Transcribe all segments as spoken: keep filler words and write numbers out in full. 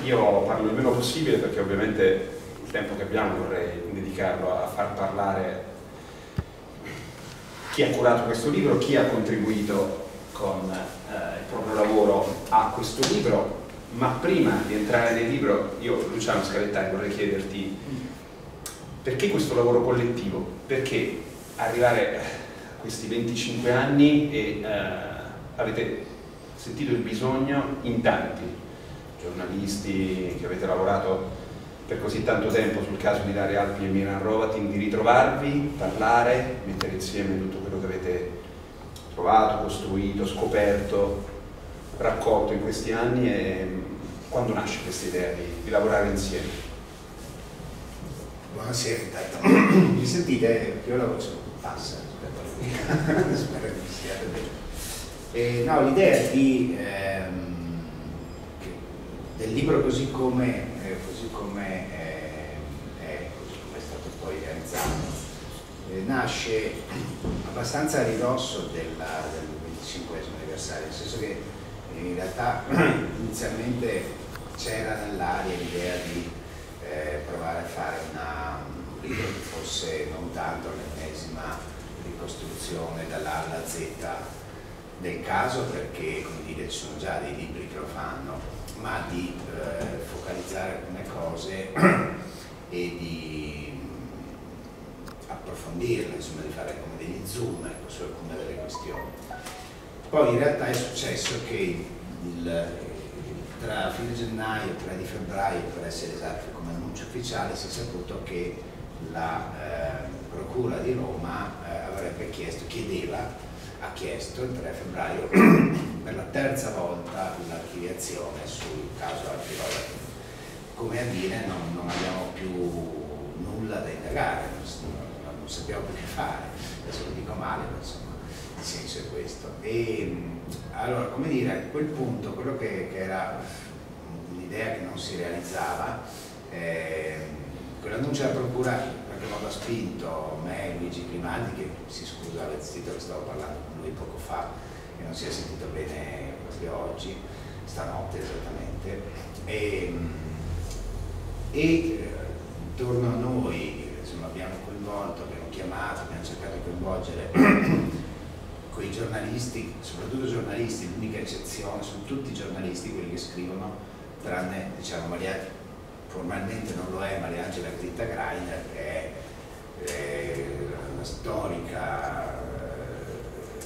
io parlo il meno possibile perché ovviamente il tempo che abbiamo vorrei dedicarlo a far parlare chi ha curato questo libro, chi ha contribuito con eh, il proprio lavoro a questo libro. Ma prima di entrare nel libro, io Luciano Scalettari vorrei chiederti perché questo lavoro collettivo, perché arrivare a questi venticinque anni e eh, avete sentito il bisogno in tanti giornalisti che avete lavorato per così tanto tempo sul caso di Ilaria Alpi e Miran Hrovatin, di ritrovarvi, parlare, mettere insieme tutto quello che avete trovato, costruito, scoperto, raccolto in questi anni, e quando nasce questa idea di, di lavorare insieme? Buonasera, intanto. Mi sentite? Io la voce passa rispetto a lui. Spero che mi sia bene. No, l'idea di ehm, del libro così come eh, così come eh, è, così come è stato poi realizzato, eh, nasce abbastanza a ridosso della, del venticinquesimo anniversario, nel senso che in realtà inizialmente c'era nell'aria l'idea di eh, provare a fare una, un libro che fosse non tanto l'ennesima ricostruzione dall'A alla Z del caso, perché come dire ci sono già dei libri che lo fanno, ma di eh, focalizzare alcune cose e di approfondirle, insomma di fare come degli zoom, ecco, su alcune delle questioni. Poi in realtà è successo che il, tra fine gennaio e tre di febbraio, per essere esatti come annuncio ufficiale, si è saputo che la eh, Procura di Roma eh, avrebbe chiesto, chiedeva, ha chiesto il tre febbraio per la terza volta l'archiviazione sul caso Alpi Hrovatin. Come a dire, non, non abbiamo più nulla da indagare, non, non, non sappiamo più che fare, adesso lo dico male, ma insomma il senso è questo. E allora, come dire, a quel punto quello che, che era un'idea che non si realizzava, eh, quell'annuncio della Procura in qualche modo ha spinto me e Luigi Grimaldi, che si scusa, avete sentito che stavo parlando con lui poco fa e non si è sentito bene proprio oggi, stanotte esattamente, e, e intorno a noi insomma, abbiamo coinvolto, abbiamo chiamato, abbiamo cercato di coinvolgere quei giornalisti, soprattutto giornalisti, l'unica eccezione sono tutti giornalisti quelli che scrivono, tranne diciamo Maria, formalmente non lo è, Mariangela Gritta Greiner, che è eh, una storica eh,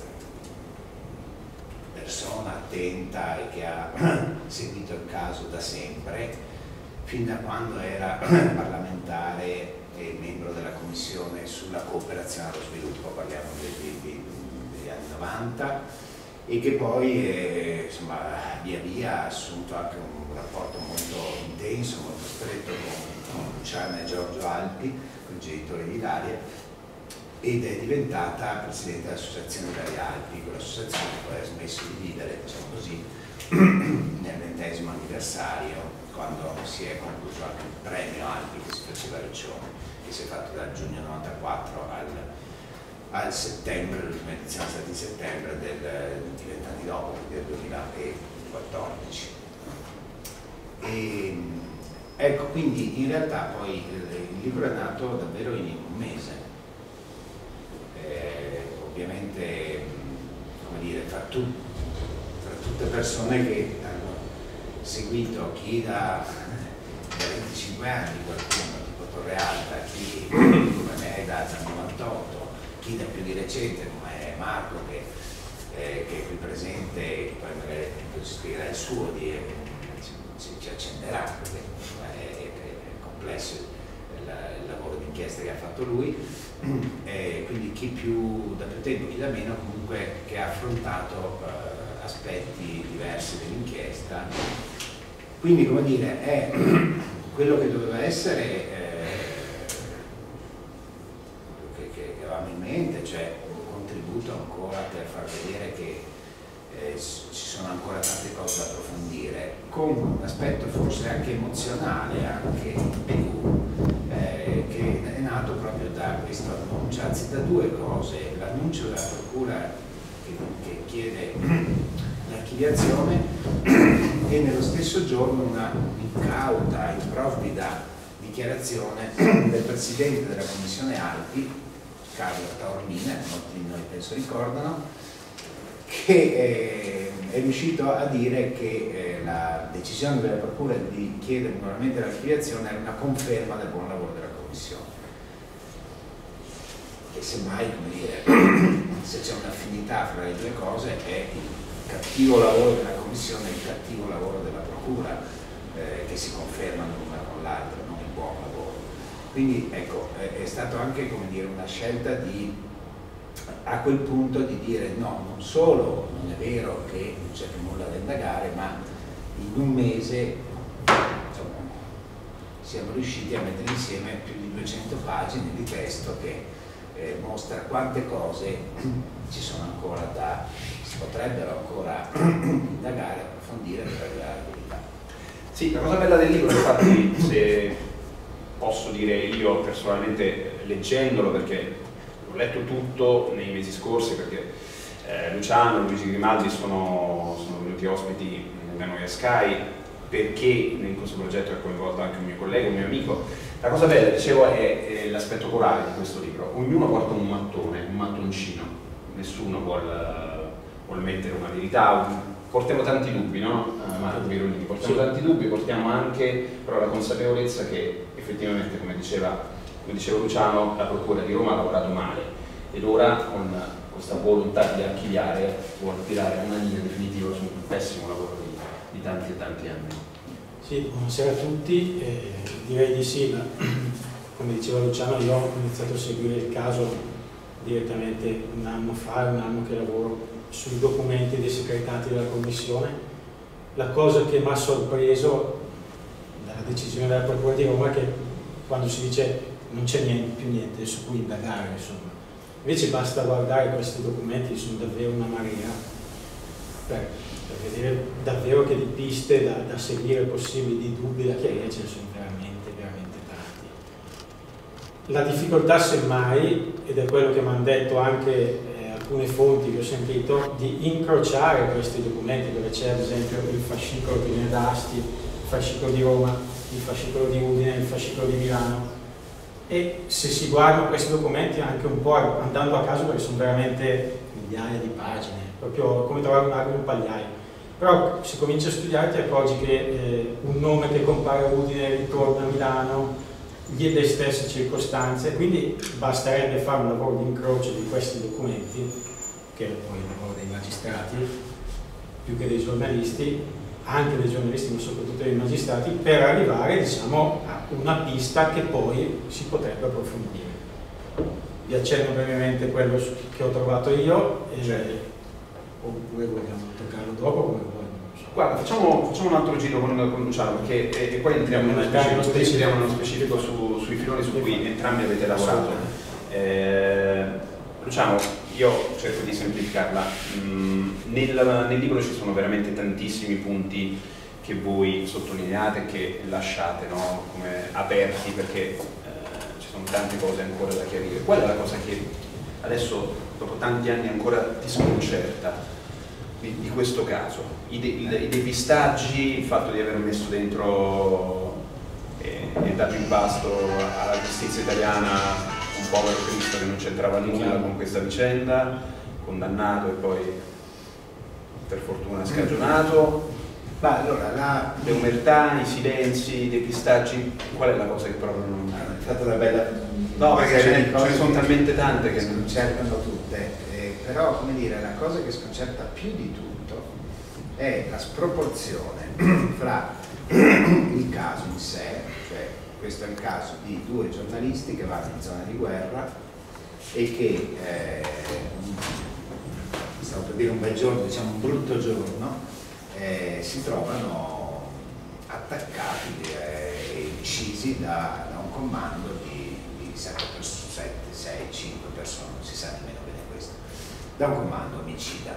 persona attenta e che ha seguito il caso da sempre, fin da quando era parlamentare e membro della Commissione sulla cooperazione allo sviluppo, parliamo degli, degli anni novanta, e che poi eh, insomma, via via ha assunto anche un rapporto molto intenso, molto stretto con, con Luciana e Giorgio Alpi, con i genitori di Ilaria, ed è diventata presidente dell'associazione Ilaria Alpi, quell'associazione che poi ha smesso di vivere, diciamo così, nel ventesimo anniversario, quando si è concluso anche il premio Alpi che si faceva a Riccione, che si è fatto dal giugno novantaquattro al al settembre, l'ultima edizione è stata in settembre del, di vent'anni dopo, del duemilaquattordici. E, ecco, quindi in realtà poi il libro è nato davvero in un mese. Eh, ovviamente, come dire, tra, tu, tra tutte persone che hanno seguito chi da, da venticinque anni, qualcuno tipo Torre Alta, chi come me da novantotto, chi da più di recente come Marco che, eh, che è qui presente e che poi magari ci spiegherà il suo, di, eh, ci, ci accenderà, perché è, è, è complesso il, il lavoro d'inchiesta che ha fatto lui, e quindi chi più da più tempo, chi da meno, comunque che ha affrontato eh, aspetti diversi dell'inchiesta. Quindi, come dire, è quello che doveva essere eh, in mente, cioè un contributo ancora per far vedere che eh, ci sono ancora tante cose da approfondire, con un aspetto forse anche emozionale, anche più, eh, che è nato proprio da questo annuncio, anzi da due cose: l'annuncio della Procura che, che chiede l'archiviazione e nello stesso giorno una incauta, improvvida dichiarazione del Presidente della Commissione Alpi, Carlo Taormina, molti di noi penso ricordano, che eh, è riuscito a dire che eh, la decisione della Procura di chiedere nuovamente l'archiviazione era una conferma del buon lavoro della Commissione. E semmai, come dire, se c'è un'affinità fra le due cose è il cattivo lavoro della Commissione e il cattivo lavoro della Procura eh, che si confermano l'una con l'altra, non il buon lavoro. Quindi ecco, è, è stato anche, come dire, una scelta di, a quel punto, di dire no, non solo non è vero che non c'è più nulla da indagare, ma in un mese insomma, siamo riusciti a mettere insieme più di duecento pagine di testo che eh, mostra quante cose ci sono ancora da, si potrebbero ancora indagare, approfondire per arrivare alla verità. Sì, la cosa bella del libro, infatti, se posso dire io personalmente leggendolo, perché l'ho letto tutto nei mesi scorsi, perché eh, Luciano e Luigi Grimaldi sono, sono venuti ospiti da noi a Sky, perché in questo progetto è coinvolto anche un mio collega, un mio amico. La cosa bella, dicevo, è, è l'aspetto corale di questo libro. Ognuno porta un mattone, un mattoncino, nessuno vuole, vuole mettere una verità. Portiamo tanti dubbi, no? Marco Birolini, portiamo tanti dubbi, portiamo anche però la consapevolezza che effettivamente, come diceva, come diceva Luciano, la Procura di Roma ha lavorato male ed ora con questa volontà di archiviare vuole tirare una linea definitiva su un pessimo lavoro di, di tanti e tanti anni. Sì, buonasera a tutti, eh, direi di sì, ma come diceva Luciano io ho iniziato a seguire il caso direttamente un anno fa, un anno che lavoro sui documenti dei segretati della Commissione. La cosa che mi ha sorpreso dalla decisione della Procura di Roma è che quando si dice non c'è niente, più niente su cui indagare, insomma. Invece basta guardare questi documenti, sono davvero una marea, per, per vedere davvero che di piste da, da seguire possibili, di dubbi da chiarire, ce ne sono veramente, veramente tanti. La difficoltà semmai, ed è quello che mi hanno detto anche eh, alcune fonti che ho sentito, di incrociare questi documenti, dove c'è ad esempio il fascicolo che viene da Asti, il fascicolo di Roma, il fascicolo di Udine, il fascicolo di Milano, e se si guardano questi documenti anche un po' andando a caso, perché sono veramente migliaia di pagine, proprio come trovare un ago in un pagliaio, però se cominci a studiare ti accorgi che eh, un nome che compare a Udine ritorna a Milano, le stesse circostanze, quindi basterebbe fare un lavoro di incrocio di questi documenti, che è poi il lavoro dei magistrati più che dei giornalisti, anche dei giornalisti ma soprattutto dei magistrati, per arrivare, diciamo, a una pista che poi si potrebbe approfondire. Vi accenno brevemente quello che ho trovato io, e, certo. Oppure vogliamo toccarlo dopo come vuoi. Guarda, facciamo, facciamo un altro giro con, con Luciano, perché e, e poi entriamo nello specifico, specifico. entriamo nello specifico su, sui filoni su cui entrambi avete lavorato. Eh, Luciano, io cerco di semplificarla. Mm, nel, nel libro ci sono veramente tantissimi punti che voi sottolineate e che lasciate, no, come aperti, perché eh, ci sono tante cose ancora da chiarire. Qual è la cosa che adesso, dopo tanti anni, ancora ti sconcerta di, di questo caso? I, de, i, i depistaggi, il fatto di aver messo dentro e, e dato in pasto alla giustizia italiana un povero Cristo che non c'entrava nulla con questa vicenda, condannato e poi per fortuna scagionato. Ma allora, la... le umertà, i silenzi, i depistaggi, qual è la cosa che proprio non... Hai fatto una bella... No, perché ce ne, ce ne sono talmente tante che... sconcertano tutte, eh, però, come dire, la cosa che sconcerta più di tutto è la sproporzione fra il caso in sé, cioè questo è il caso di due giornalisti che vanno in zona di guerra e che, eh, stavo per dire un bel giorno, diciamo un brutto giorno, eh, si trovano attaccati e eh, uccisi da, da un comando di, di sette, sei, cinque persone, non si sa nemmeno bene questo, da un comando omicida.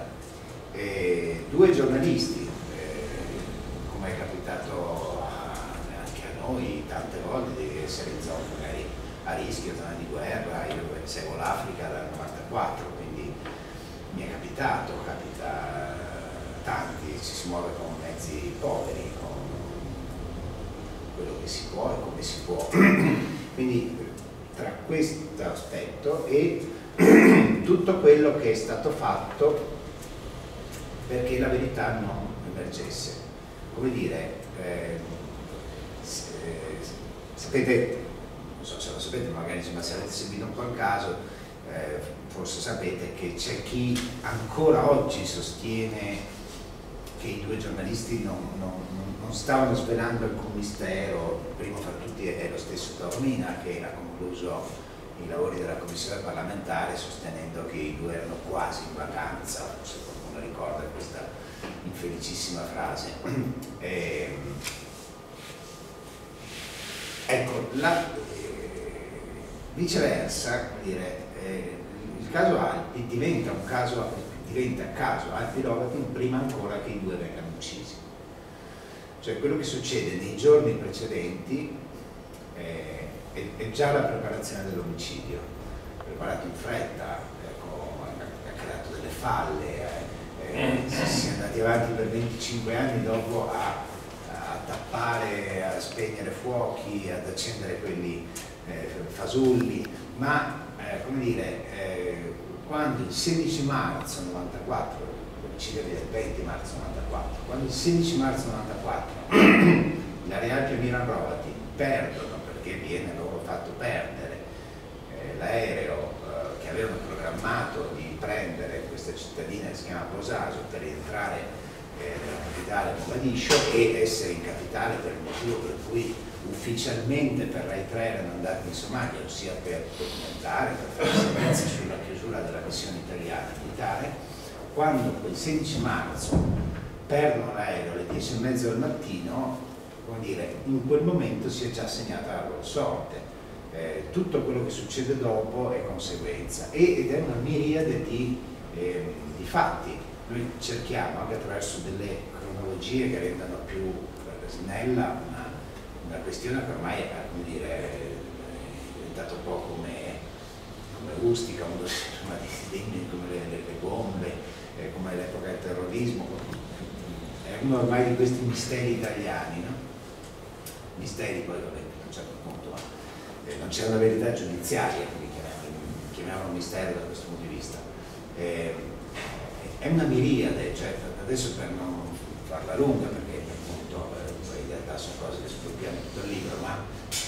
E due giornalisti, eh, come è capitato anche a noi tante volte, di essere in zona magari a rischio, zona di guerra. Io seguo l'Africa dal novantaquattro, quindi mi è capitato, capita a tanti, ci si muove con mezzi poveri, con quello che si può e come si può. Quindi tra questo aspetto e tutto quello che è stato fatto perché la verità non emergesse. Come dire, eh, eh, sapete, non so se lo sapete, magari insomma, se avete seguito un po' il caso, eh, forse sapete che c'è chi ancora oggi sostiene che i due giornalisti non, non, non stavano svelando alcun mistero. Primo fra tutti è lo stesso Taormina, che ha concluso i lavori della commissione parlamentare sostenendo che i due erano quasi in vacanza, se qualcuno ricorda questa infelicissima frase. E, ecco, la, eh, viceversa, dire, eh, il caso Alpi diventa un caso, diventa caso Alpi Lovatin prima ancora che i due vengano uccisi. Cioè quello che succede nei giorni precedenti eh, è, è già la preparazione dell'omicidio, preparato in fretta, ecco, ha creato delle falle, eh, eh, si è andati avanti per venticinque anni dopo a, a tappare, a spegnere fuochi, ad accendere quelli eh, fasulli, ma eh, come dire, eh, quando il sedici marzo novantaquattro, l'omicidio del venti marzo novantaquattro, quando il sedici marzo novantaquattro Ilaria Alpi e Miran Hrovatin perdono perché viene loro fatto perdere eh, l'aereo eh, che avevano programmato di prendere questa cittadina che si chiama Bosaso per rientrare eh, nella capitale Mogadiscio e essere in capitale per il motivo per cui ufficialmente per Rai tre erano andati in Somalia, ossia per documentare, per fare silenzio sulla chiusura della missione italiana militare. Quando quel sedici marzo perdono l'aereo alle dieci e mezza del mattino, come dire, in quel momento si è già segnata la loro sorte. Eh, tutto quello che succede dopo è conseguenza ed è una miriade di, eh, di fatti. Noi cerchiamo anche attraverso delle cronologie che rendano più snella una, una questione che ormai è, come dire, è diventata un po' come, come Ustica, uno dei temi, come le, le, le bombe, eh, come l'epoca del terrorismo. È uno ormai di questi misteri italiani, no? Misteri poi vabbè, a un certo punto eh, non c'è una verità giudiziaria, quindi chiamiamolo, chiamiamolo mistero da questo punto di vista. Eh, è una miriade, cioè adesso per non farla lunga, perché appunto eh, in realtà sono cose che sviluppiamo in tutto il libro, ma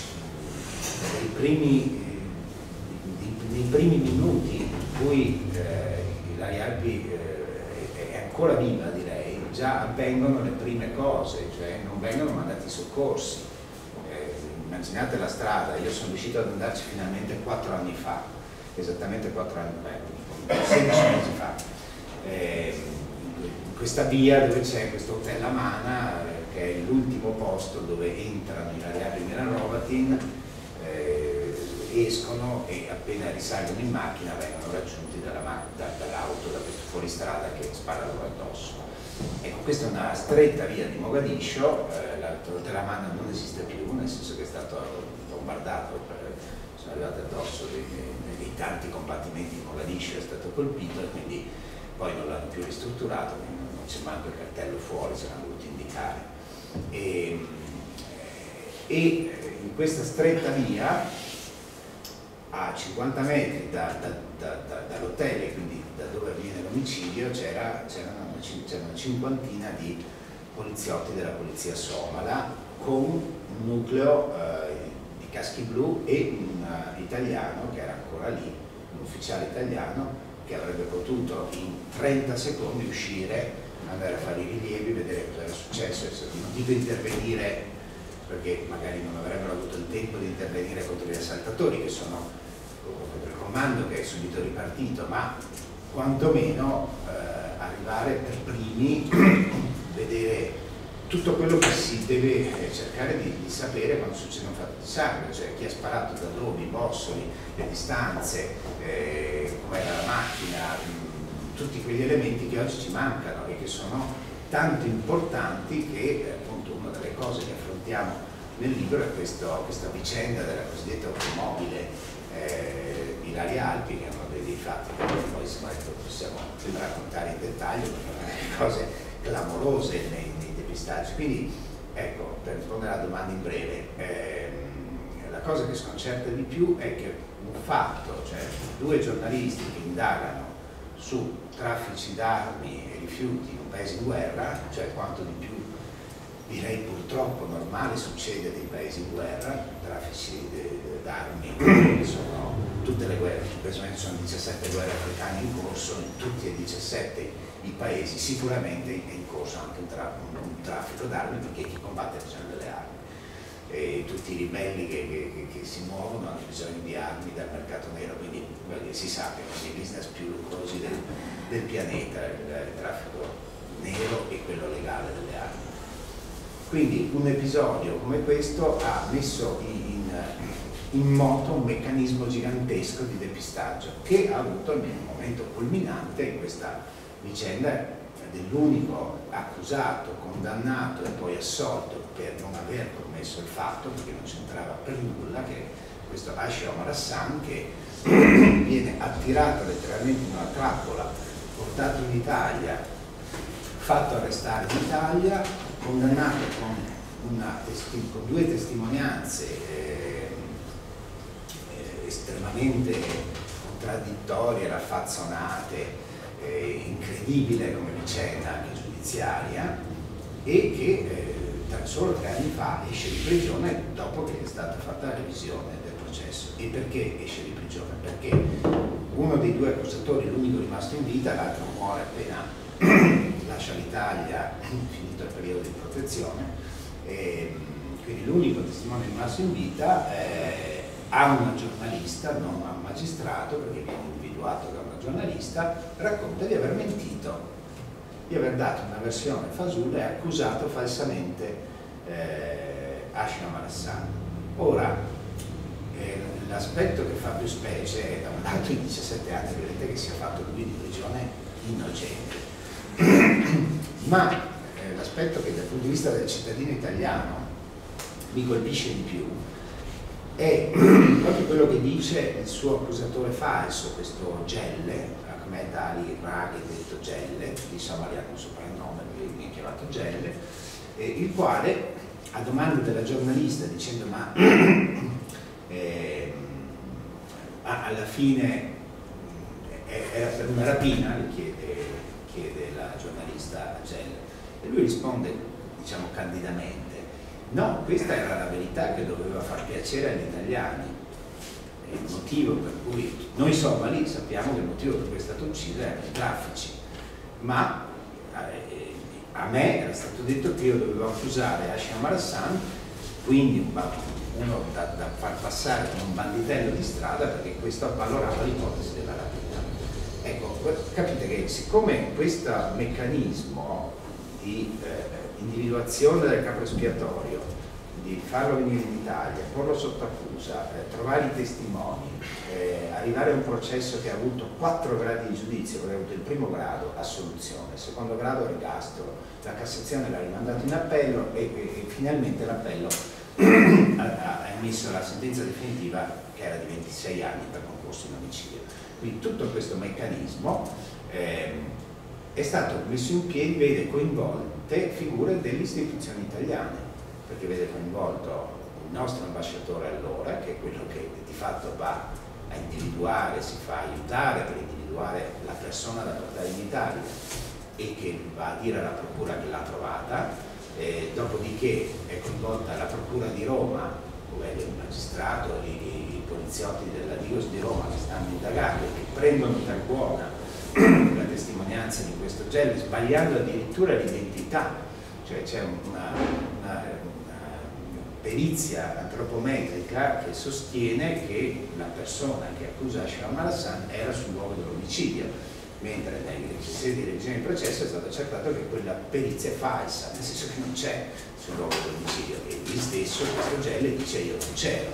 nei primi, eh, nei primi minuti in cui eh, Ilaria Alpi eh, è ancora viva, direi, già avvengono le prime cose, cioè non vengono mandati i soccorsi. Eh, immaginate la strada, io sono riuscito ad andarci finalmente quattro anni fa, esattamente quattro anni fa, sedici mesi fa. Eh, in questa via dove c'è questo hotel Amana, eh, che è l'ultimo posto dove entrano Ilaria Alpi e Miran Hrovatin, eh, escono e appena risalgono in macchina vengono raggiunti dalla, da, dall'auto, da questo fuoristrada che spara loro addosso. Ecco, questa è una stretta via di Mogadiscio, eh, l'hotel Amana non esiste più, nel senso che è stato bombardato, per, sono arrivati addosso dei, dei, dei tanti combattimenti in Mogadiscio, è stato colpito e quindi poi non l'hanno più ristrutturato, quindi non c'è manco il cartello fuori, ce l'hanno dovuto indicare. E, e in questa stretta via, a cinquanta metri da, da, da, da, dall'hotel e quindi da dove avviene l'omicidio, c'era una cinquantina di poliziotti della polizia somala con un nucleo eh, di caschi blu e un uh, italiano che era ancora lì, un ufficiale italiano che avrebbe potuto in trenta secondi uscire, andare a fare i rilievi, vedere cosa era successo, non dico intervenire perché magari non avrebbero avuto il tempo di intervenire contro gli assaltatori che sono contro il comando che è subito ripartito, ma quantomeno eh, arrivare per primi, vedere tutto quello che si deve eh, cercare di, di sapere quando succede un fatto di sangue, cioè chi ha sparato da dove, i bossoli, le distanze, eh, com'era la macchina, mh, tutti quegli elementi che oggi ci mancano e che sono tanto importanti che eh, appunto una delle cose che affrontiamo nel libro è questo, questa vicenda della cosiddetta automobile eh, di Ilaria Alpi, che è uno dei fatti che poi possiamo raccontare in dettaglio, perché è una delle cose che clamorose nei, nei depistaggi. Quindi, ecco, per rispondere alla domanda in breve, ehm, la cosa che sconcerta di più è che un fatto, cioè due giornalisti che indagano su traffici d'armi e rifiuti in un paese in guerra, cioè quanto di più direi purtroppo normale succede nei paesi in guerra, traffici d'armi, sono tutte le guerre, presumendo sono diciassette guerre africane in corso, in tutti e diciassette i paesi sicuramente è in corso anche un, tra un traffico d'armi, perché chi combatte ha bisogno delle armi. E tutti i ribelli che, che, che si muovono hanno bisogno di armi dal mercato nero, quindi si sa che sono i business più lucrosi del, del pianeta, il, il traffico nero e quello legale delle armi. Quindi un episodio come questo ha messo in, in moto un meccanismo gigantesco di depistaggio che ha avuto il momento culminante in questa vicenda dell'unico accusato, condannato e poi assolto per non aver commesso il fatto, perché non c'entrava per nulla, che questo Hashi Omar Hassan, che viene attirato letteralmente in una trappola, portato in Italia, fatto arrestare in Italia, condannato con, una, con due testimonianze eh, eh, estremamente contraddittorie, raffazzonate, eh, incredibile come vicenda anche giudiziaria, e che eh, solo tre anni fa esce di prigione dopo che è stata fatta la revisione del processo. E perché esce di prigione? Perché uno dei due accusatori, l'unico rimasto in vita, l'altro muore appena lascia l'Italia, finito il periodo di protezione, e quindi l'unico testimone rimasto in vita eh, a una giornalista, non a un magistrato, perché viene individuato da una giornalista, racconta di aver mentito, di aver dato una versione fasulla e accusato falsamente eh, Hashi Omar Hassan. Ora, eh, l'aspetto che fa più specie è da un lato i diciassette anni, vedete che sia fatto lui di prigione innocente, ma eh, l'aspetto che dal punto di vista del cittadino italiano mi colpisce di più è proprio quello che dice il suo accusatore falso, questo Gelle, Ahmed Ali Raghi, detto Gelle, di Somalia con soprannome, lui mi ha chiamato Gelle, eh, il quale a domanda della giornalista dicendo ma eh, alla fine era per una rapina, le chiede, chiede la giornalista a Gelle, e lui risponde, diciamo candidamente, no, questa era la verità che doveva far piacere agli italiani. E il motivo per cui noi somali sappiamo che il motivo per cui è stato ucciso erano i traffici, ma eh, a me era stato detto che io dovevo accusare Hashi Omar Hassan, quindi uno da, da far passare come un banditello di strada, perché questo avvalorava l'ipotesi della rapina. Ecco, capite che siccome questo meccanismo di eh, individuazione del capo espiatorio, di farlo venire in Italia, porlo sotto accusa, eh, trovare i testimoni, eh, arrivare a un processo che ha avuto quattro gradi di giudizio, perché ha avuto il primo grado, assoluzione, il secondo grado, ergastolo, la Cassazione l'ha rimandato in appello e, e, e finalmente l'appello ha, ha emesso la sentenza definitiva che era di ventisei anni per concorso in omicidio. Quindi tutto questo meccanismo eh, è stato messo in piedi, vede coinvolte figure delle istituzioni italiane, perché vede coinvolto il nostro ambasciatore allora, che è quello che di fatto va a individuare, si fa aiutare per individuare la persona da portare in Italia e che va a dire alla procura che l'ha trovata, eh, dopodiché è coinvolta la procura di Roma, dove è il magistrato, i, i poliziotti della Digos di Roma che stanno indagando e che prendono per buona la testimonianza di questo Gelle, sbagliando addirittura l'identità, cioè c'è una, una, una perizia antropometrica che sostiene che la persona che accusa Hashi Omar Hassan era sul luogo dell'omicidio, mentre nelle sedi di revisione del processo è stato accertato che quella perizia è falsa, nel senso che non c'è sul luogo dell'omicidio, e lui stesso, questo Gelle, dice io non c'ero,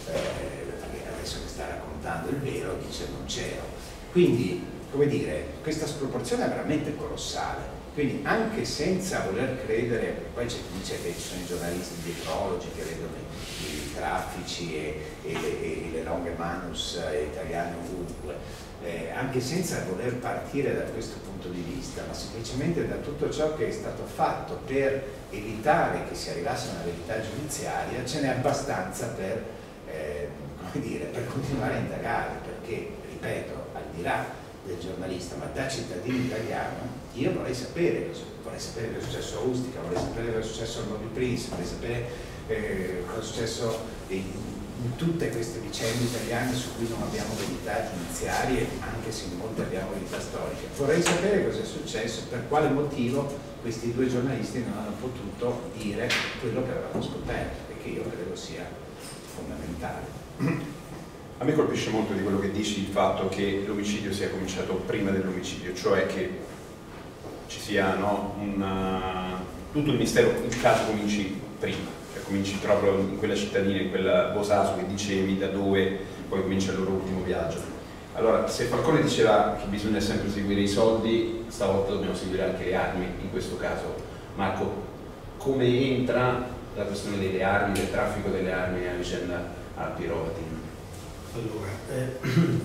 eh, adesso che sta raccontando il vero dice non c'ero. Quindi, come dire, questa sproporzione è veramente colossale. Quindi anche senza voler credere, poi c'è chi dice che ci sono i giornalisti dietrologi che vedono i, i traffici e, e, le, e le longhe manus italiane ovunque, eh, anche senza voler partire da questo punto di vista, ma semplicemente da tutto ciò che è stato fatto per evitare che si arrivasse a una verità giudiziaria, ce n'è abbastanza per, eh, come dire, per continuare a indagare, perché, ripeto, al di là del giornalista, ma da cittadino italiano, io vorrei sapere cosa, vorrei sapere cosa è successo a Ustica, vorrei sapere cosa è successo al Moby Prince, vorrei sapere eh, cosa è successo in, in tutte queste vicende italiane su cui non abbiamo verità giudiziarie, anche se in molte abbiamo verità storiche. Vorrei sapere cosa è successo, per quale motivo questi due giornalisti non hanno potuto dire quello che avevamo scoperto, e che io credo sia fondamentale. A me colpisce molto di quello che dici il fatto che l'omicidio sia cominciato prima dell'omicidio, cioè che ci sia, no, una... tutto il mistero, il caso cominci prima, cioè cominci proprio in quella cittadina, in quella Bosaso che dicevi, da dove poi comincia il loro ultimo viaggio. Allora, se Falcone diceva che bisogna sempre seguire i soldi, stavolta dobbiamo seguire anche le armi, in questo caso. Marco, come entra la questione delle armi, del traffico delle armi nella vicenda Alpi Rovatin? Allora, eh,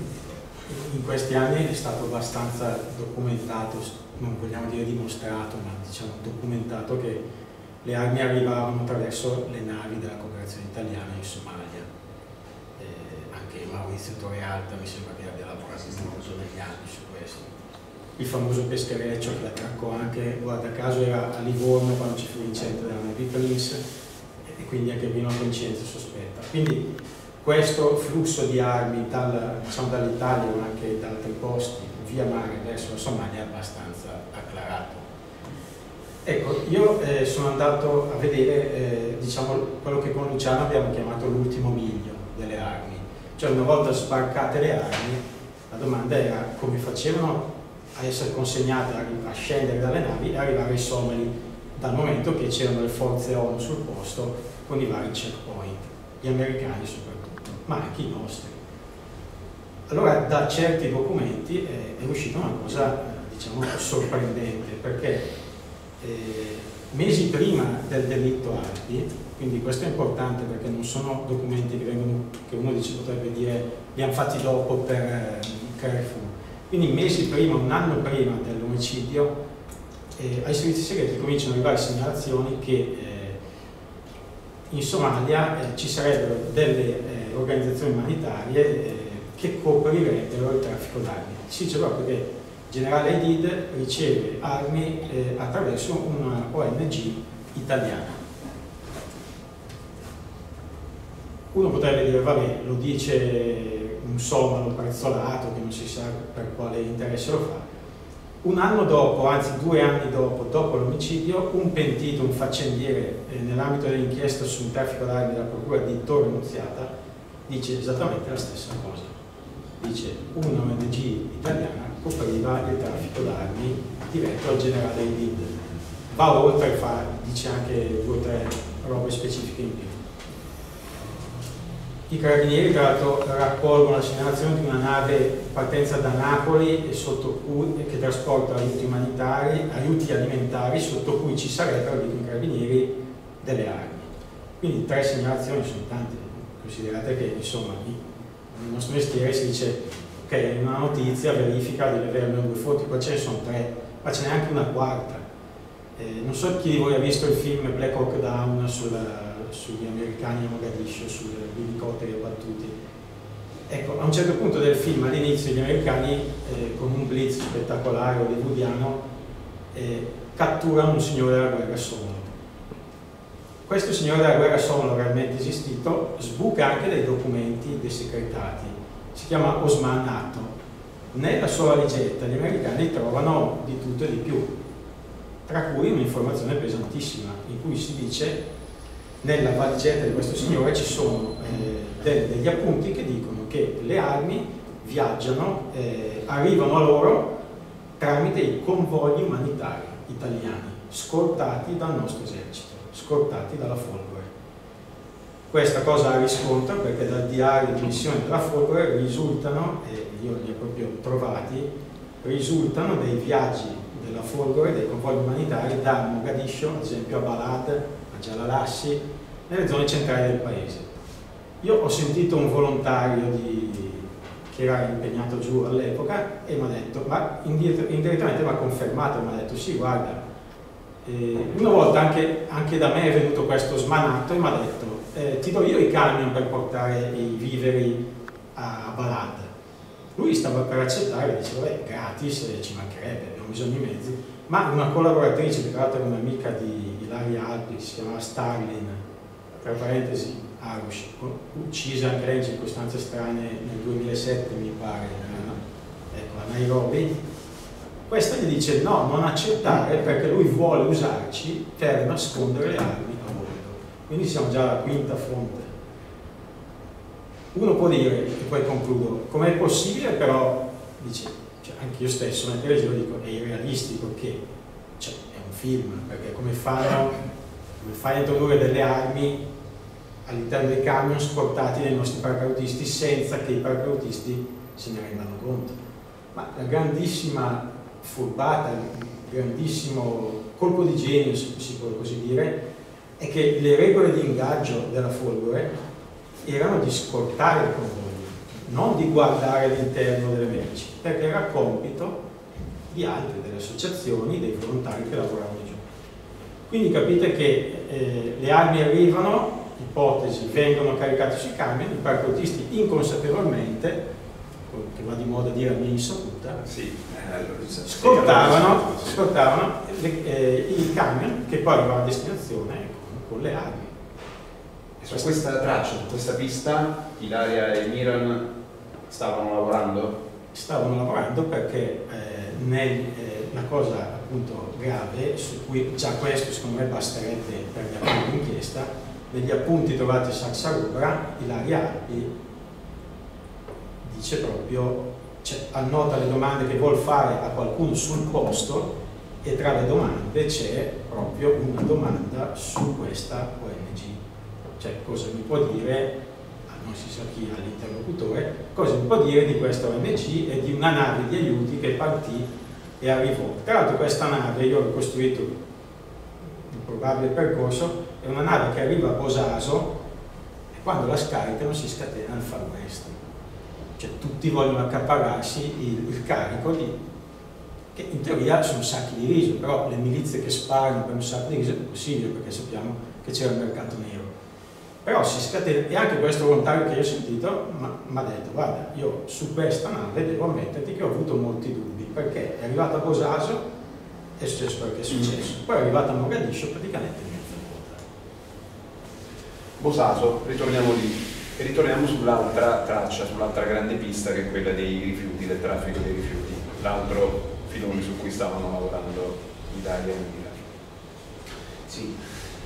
in questi anni è stato abbastanza documentato, non vogliamo dire dimostrato, ma diciamo documentato che le armi arrivavano attraverso le navi della cooperazione italiana in Somalia. Eh, anche Maurizio Torrealta mi sembra che abbia lavorato molto negli anni su questo. Il famoso peschereccio che attraccò anche, guarda caso, era a Livorno quando ci fu l'incendio della Moby Prince, e quindi anche qui una coincidenza sospetta. Quindi questo flusso di armi dal, diciamo, dall'Italia ma anche da altri posti via mare verso la Somalia è abbastanza acclarato. Ecco, io eh, sono andato a vedere eh, diciamo, quello che con Luciano abbiamo chiamato l'ultimo miglio delle armi. Cioè, una volta sbarcate le armi, la domanda era come facevano a essere consegnate, a, a scendere dalle navi e arrivare ai somali, dal momento che c'erano le forze ONU sul posto con i vari checkpoint, gli americani soprattutto, ma anche i nostri. Allora, da certi documenti eh, è uscita una cosa, eh, diciamo, sorprendente, perché eh, mesi prima del delitto Alpi, quindi questo è importante perché non sono documenti che, vengono, che uno dice, potrebbe dire li hanno fatti dopo per eh, Carrefour, quindi mesi prima, un anno prima dell'omicidio, eh, ai servizi segreti cominciano ad arrivare segnalazioni che eh, in Somalia eh, ci sarebbero delle eh, organizzazioni umanitarie eh, che coprirebbero il traffico d'armi. Si dice proprio che il generale Aidid riceve armi eh, attraverso una O N G italiana. Uno potrebbe dire, vabbè, lo dice un somalo prezzolato che non si sa per quale interesse lo fa. Un anno dopo, anzi due anni dopo, dopo l'omicidio, un pentito, un faccendiere eh, nell'ambito dell'inchiesta sul traffico d'armi della procura di Torre Nunziata dice esattamente la stessa cosa. Dice una O N G italiana copriva il traffico d'armi diretto al generale Aidid. Va oltre e fa, dice anche due o tre robe specifiche in più. I carabinieri tra l'altro raccolgono la segnalazione di una nave partenza da Napoli e sotto cui, che trasporta aiuti umanitari, aiuti alimentari, sotto cui ci sarebbero, dicono i carabinieri, delle armi. Quindi tre segnalazioni sono tante, considerate che insomma nel nostro mestiere si dice ok, in una notizia verifica deve avere almeno due fonti, qua ce ne sono tre, ma ce n'è anche una quarta. Eh, non so chi di voi ha visto il film Black Hawk Down sulla sugli americani a Mogadiscio, sugli elicotteri abbattuti. Ecco, a un certo punto del film, all'inizio, gli americani, eh, con un blitz spettacolare hollywoodiano, eh, catturano un signore della guerra somalo. Questo signore della guerra somalo, realmente esistito, sbuca anche dei documenti desecretati. Si chiama Osman Atto. Nella sua valigetta gli americani trovano di tutto e di più, tra cui un'informazione pesantissima, in cui si dice nella valigetta di questo signore ci sono eh, de degli appunti che dicono che le armi viaggiano, eh, arrivano a loro tramite i convogli umanitari italiani, scortati dal nostro esercito, scortati dalla Folgore. Questa cosa ha riscontro perché dal diario di missione della Folgore risultano, e io li ho proprio trovati, risultano dei viaggi della Folgore, dei convogli umanitari da Mogadiscio, ad esempio a Balad, a Jalalassi, nelle zone centrali del paese. Io ho sentito un volontario di, che era impegnato giù all'epoca e mi ha detto, ma indirettamente mi ha confermato, mi ha detto sì, guarda, eh, una volta anche, anche da me è venuto questo smanato e mi ha detto eh, ti do io i camion per portare i viveri a Balad. Lui stava per accettare, diceva beh, gratis, ci mancherebbe, abbiamo bisogno di mezzi, ma una collaboratrice, che tra l'altro era un'amica di Ilaria Alpi, che si chiamava Starlin, tra parentesi Arush, uccisa anche lei in circostanze strane nel duemilasette mi pare, ecco, a Nairobi. Questa gli dice no, non accettare perché lui vuole usarci per nascondere le armi a bordo. Quindi siamo già alla quinta fonte. Uno può dire, e poi concludo, com'è possibile però, dice, cioè anche io stesso nel televisione dico, è irrealistico che, cioè è un film, perché come fanno, come fai a introdurre delle armi all'interno dei camion scortati dai nostri paracadutisti senza che i paracadutisti se ne rendano conto. Ma la grandissima furbata, il grandissimo colpo di genio, se si può così dire, è che le regole di ingaggio della Folgore erano di scortare il convoglio, non di guardare all'interno delle merci, perché era compito di altre, delle associazioni, dei volontari che lavoravano giù. Quindi capite che eh, le armi arrivano, ipotesi, vengono caricate sui camion, i paracadutisti inconsapevolmente, che va di moda dire a mia insaputa, sì, scortavano, scortavano le, eh, i camion che poi arrivavano a destinazione con, con le armi. Su questa traccia, su questa pista, Ilaria e Miran stavano lavorando? Stavano lavorando perché eh, nel, eh, la cosa appunto grave, su cui già questo secondo me basterebbe per gli appunti d'inchiesta, negli appunti trovati a Saxarubra, Ilaria Alpi dice proprio, cioè, annota le domande che vuol fare a qualcuno sul posto e tra le domande c'è proprio una domanda su questa O N G. Cioè, cosa mi può dire, non si sa chi all'interlocutore, cosa mi può dire di questa O N G e di una nave di aiuti che partì e arrivò. Tra l'altro questa nave, io ho ricostruito il probabile percorso, è una nave che arriva a Bosaso e quando la scaricano si scatena il Far West. Cioè tutti vogliono accaparrarsi il, il carico di, che in teoria sono sacchi di riso, però le milizie che sparano per un sacco di riso è impossibile perché sappiamo che c'era il mercato nero. Però si scatena, e anche questo volontario che io ho sentito mi ha detto guarda, io su questa nave devo ammetterti che ho avuto molti dubbi, perché è arrivata a Bosaso, è successo quello che è successo, poi è arrivata a Mogadiscio praticamente in mezzo a vuota. Bosaso, ritorniamo lì e ritorniamo sull'altra traccia, sull'altra grande pista che è quella dei rifiuti, del traffico dei rifiuti, l'altro filone su cui stavano lavorando Italia e Milan. Sì,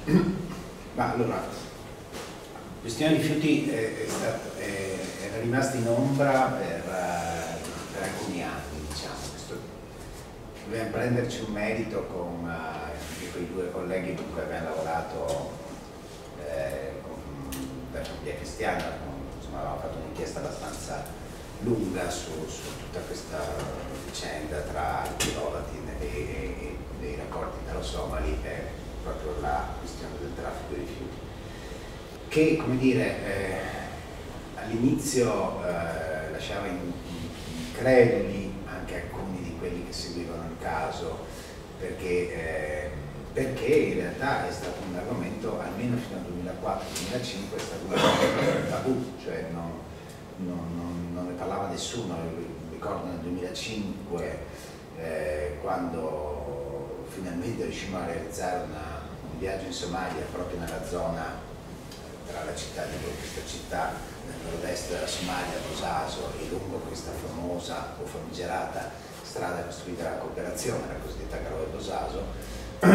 ma allora, la questione dei rifiuti è, è stata, è, era rimasta in ombra per, per alcuni anni, diciamo. Questo, dobbiamo prenderci un merito con uh, quei due colleghi con cui abbiamo lavorato eh, per Via Cristiana, insomma avevamo fatto un'inchiesta abbastanza lunga su, su tutta questa vicenda tra i piloti e, e, e i rapporti italo-somali e proprio la questione del traffico di rifiuti, che come dire eh, all'inizio eh, lasciava increduli anche alcuni di quelli che seguivano il caso, perché eh, perché in realtà è stato un argomento, almeno fino al duemilaquattro duemilacinque, è stato un argomento tabù, cioè non, non, non, non ne parlava nessuno. Ricordo nel duemilacinque eh, quando finalmente riuscimmo a realizzare una, un viaggio in Somalia proprio nella zona tra la città di questa città nel nord-est della Somalia, Bosaso, e lungo questa famosa o famigerata strada costruita dalla cooperazione, la cosiddetta Caroe Bosaso.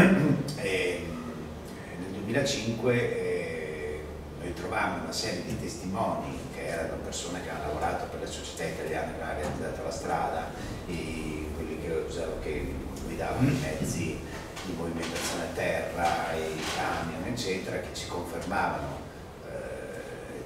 E nel duemilacinque eh, noi trovammo una serie di testimoni che erano persone che hanno lavorato per le società italiane che hanno realizzato la strada, e quelli che, usavo, che guidavano i mezzi di movimentazione a terra, i camion eccetera, che ci confermavano eh,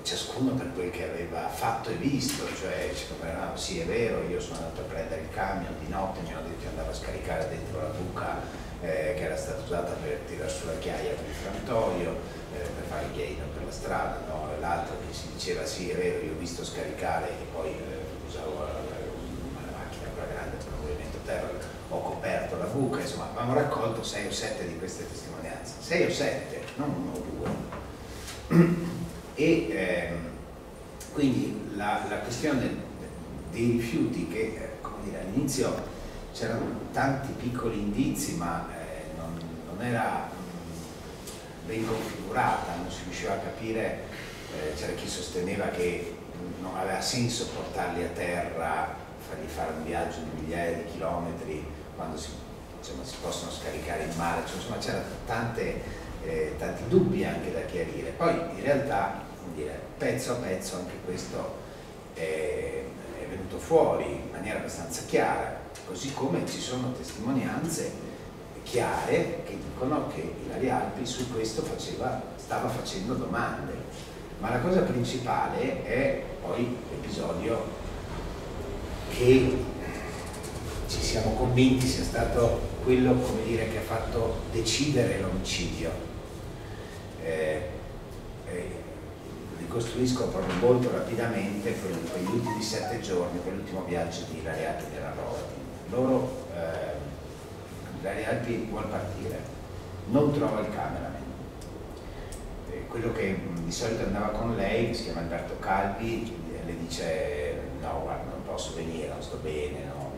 ciascuno per quel che aveva fatto e visto, cioè no, sì è vero, io sono andato a prendere il camion di notte, mi hanno detto che andavo a scaricare dentro la buca eh, che era stata usata per tirare sulla chiaia per il frantoio, eh, per fare il gain per la strada, no? L'altro che si diceva sì è vero, io ho visto scaricare e poi eh, usavo la, la macchina quella grande per il movimento terra, ho coperto la buca, insomma abbiamo raccolto sei o sette di queste testimonianze, sei o sette, non uno o due. E ehm, quindi la, la questione dei rifiuti che eh, come dire, all'inizio c'erano tanti piccoli indizi ma eh, non, non era mh, ben configurata, non si riusciva a capire, eh, c'era chi sosteneva che non aveva senso portarli a terra, fargli fare un viaggio di migliaia di chilometri quando si, insomma, si possono scaricare in mare, cioè, insomma c'erano eh, tanti dubbi anche da chiarire. Poi in realtà dire, pezzo a pezzo anche questo è, è venuto fuori in maniera abbastanza chiara, così come ci sono testimonianze chiare che dicono che Ilaria Alpi su questo faceva, stava facendo domande, ma la cosa principale è poi l'episodio che ci siamo convinti sia stato quello, come dire, che ha fatto decidere l'omicidio. Eh, eh, ricostruisco proprio molto rapidamente quegli ultimi sette giorni, quell'ultimo viaggio di Ilaria Alpi della Rovatin. Loro, eh, Ilaria Alpi vuole partire, non trova il cameraman. Eh, quello che mh, di solito andava con lei, si chiama Alberto Calvi, le dice no guarda non posso venire, non sto bene, no,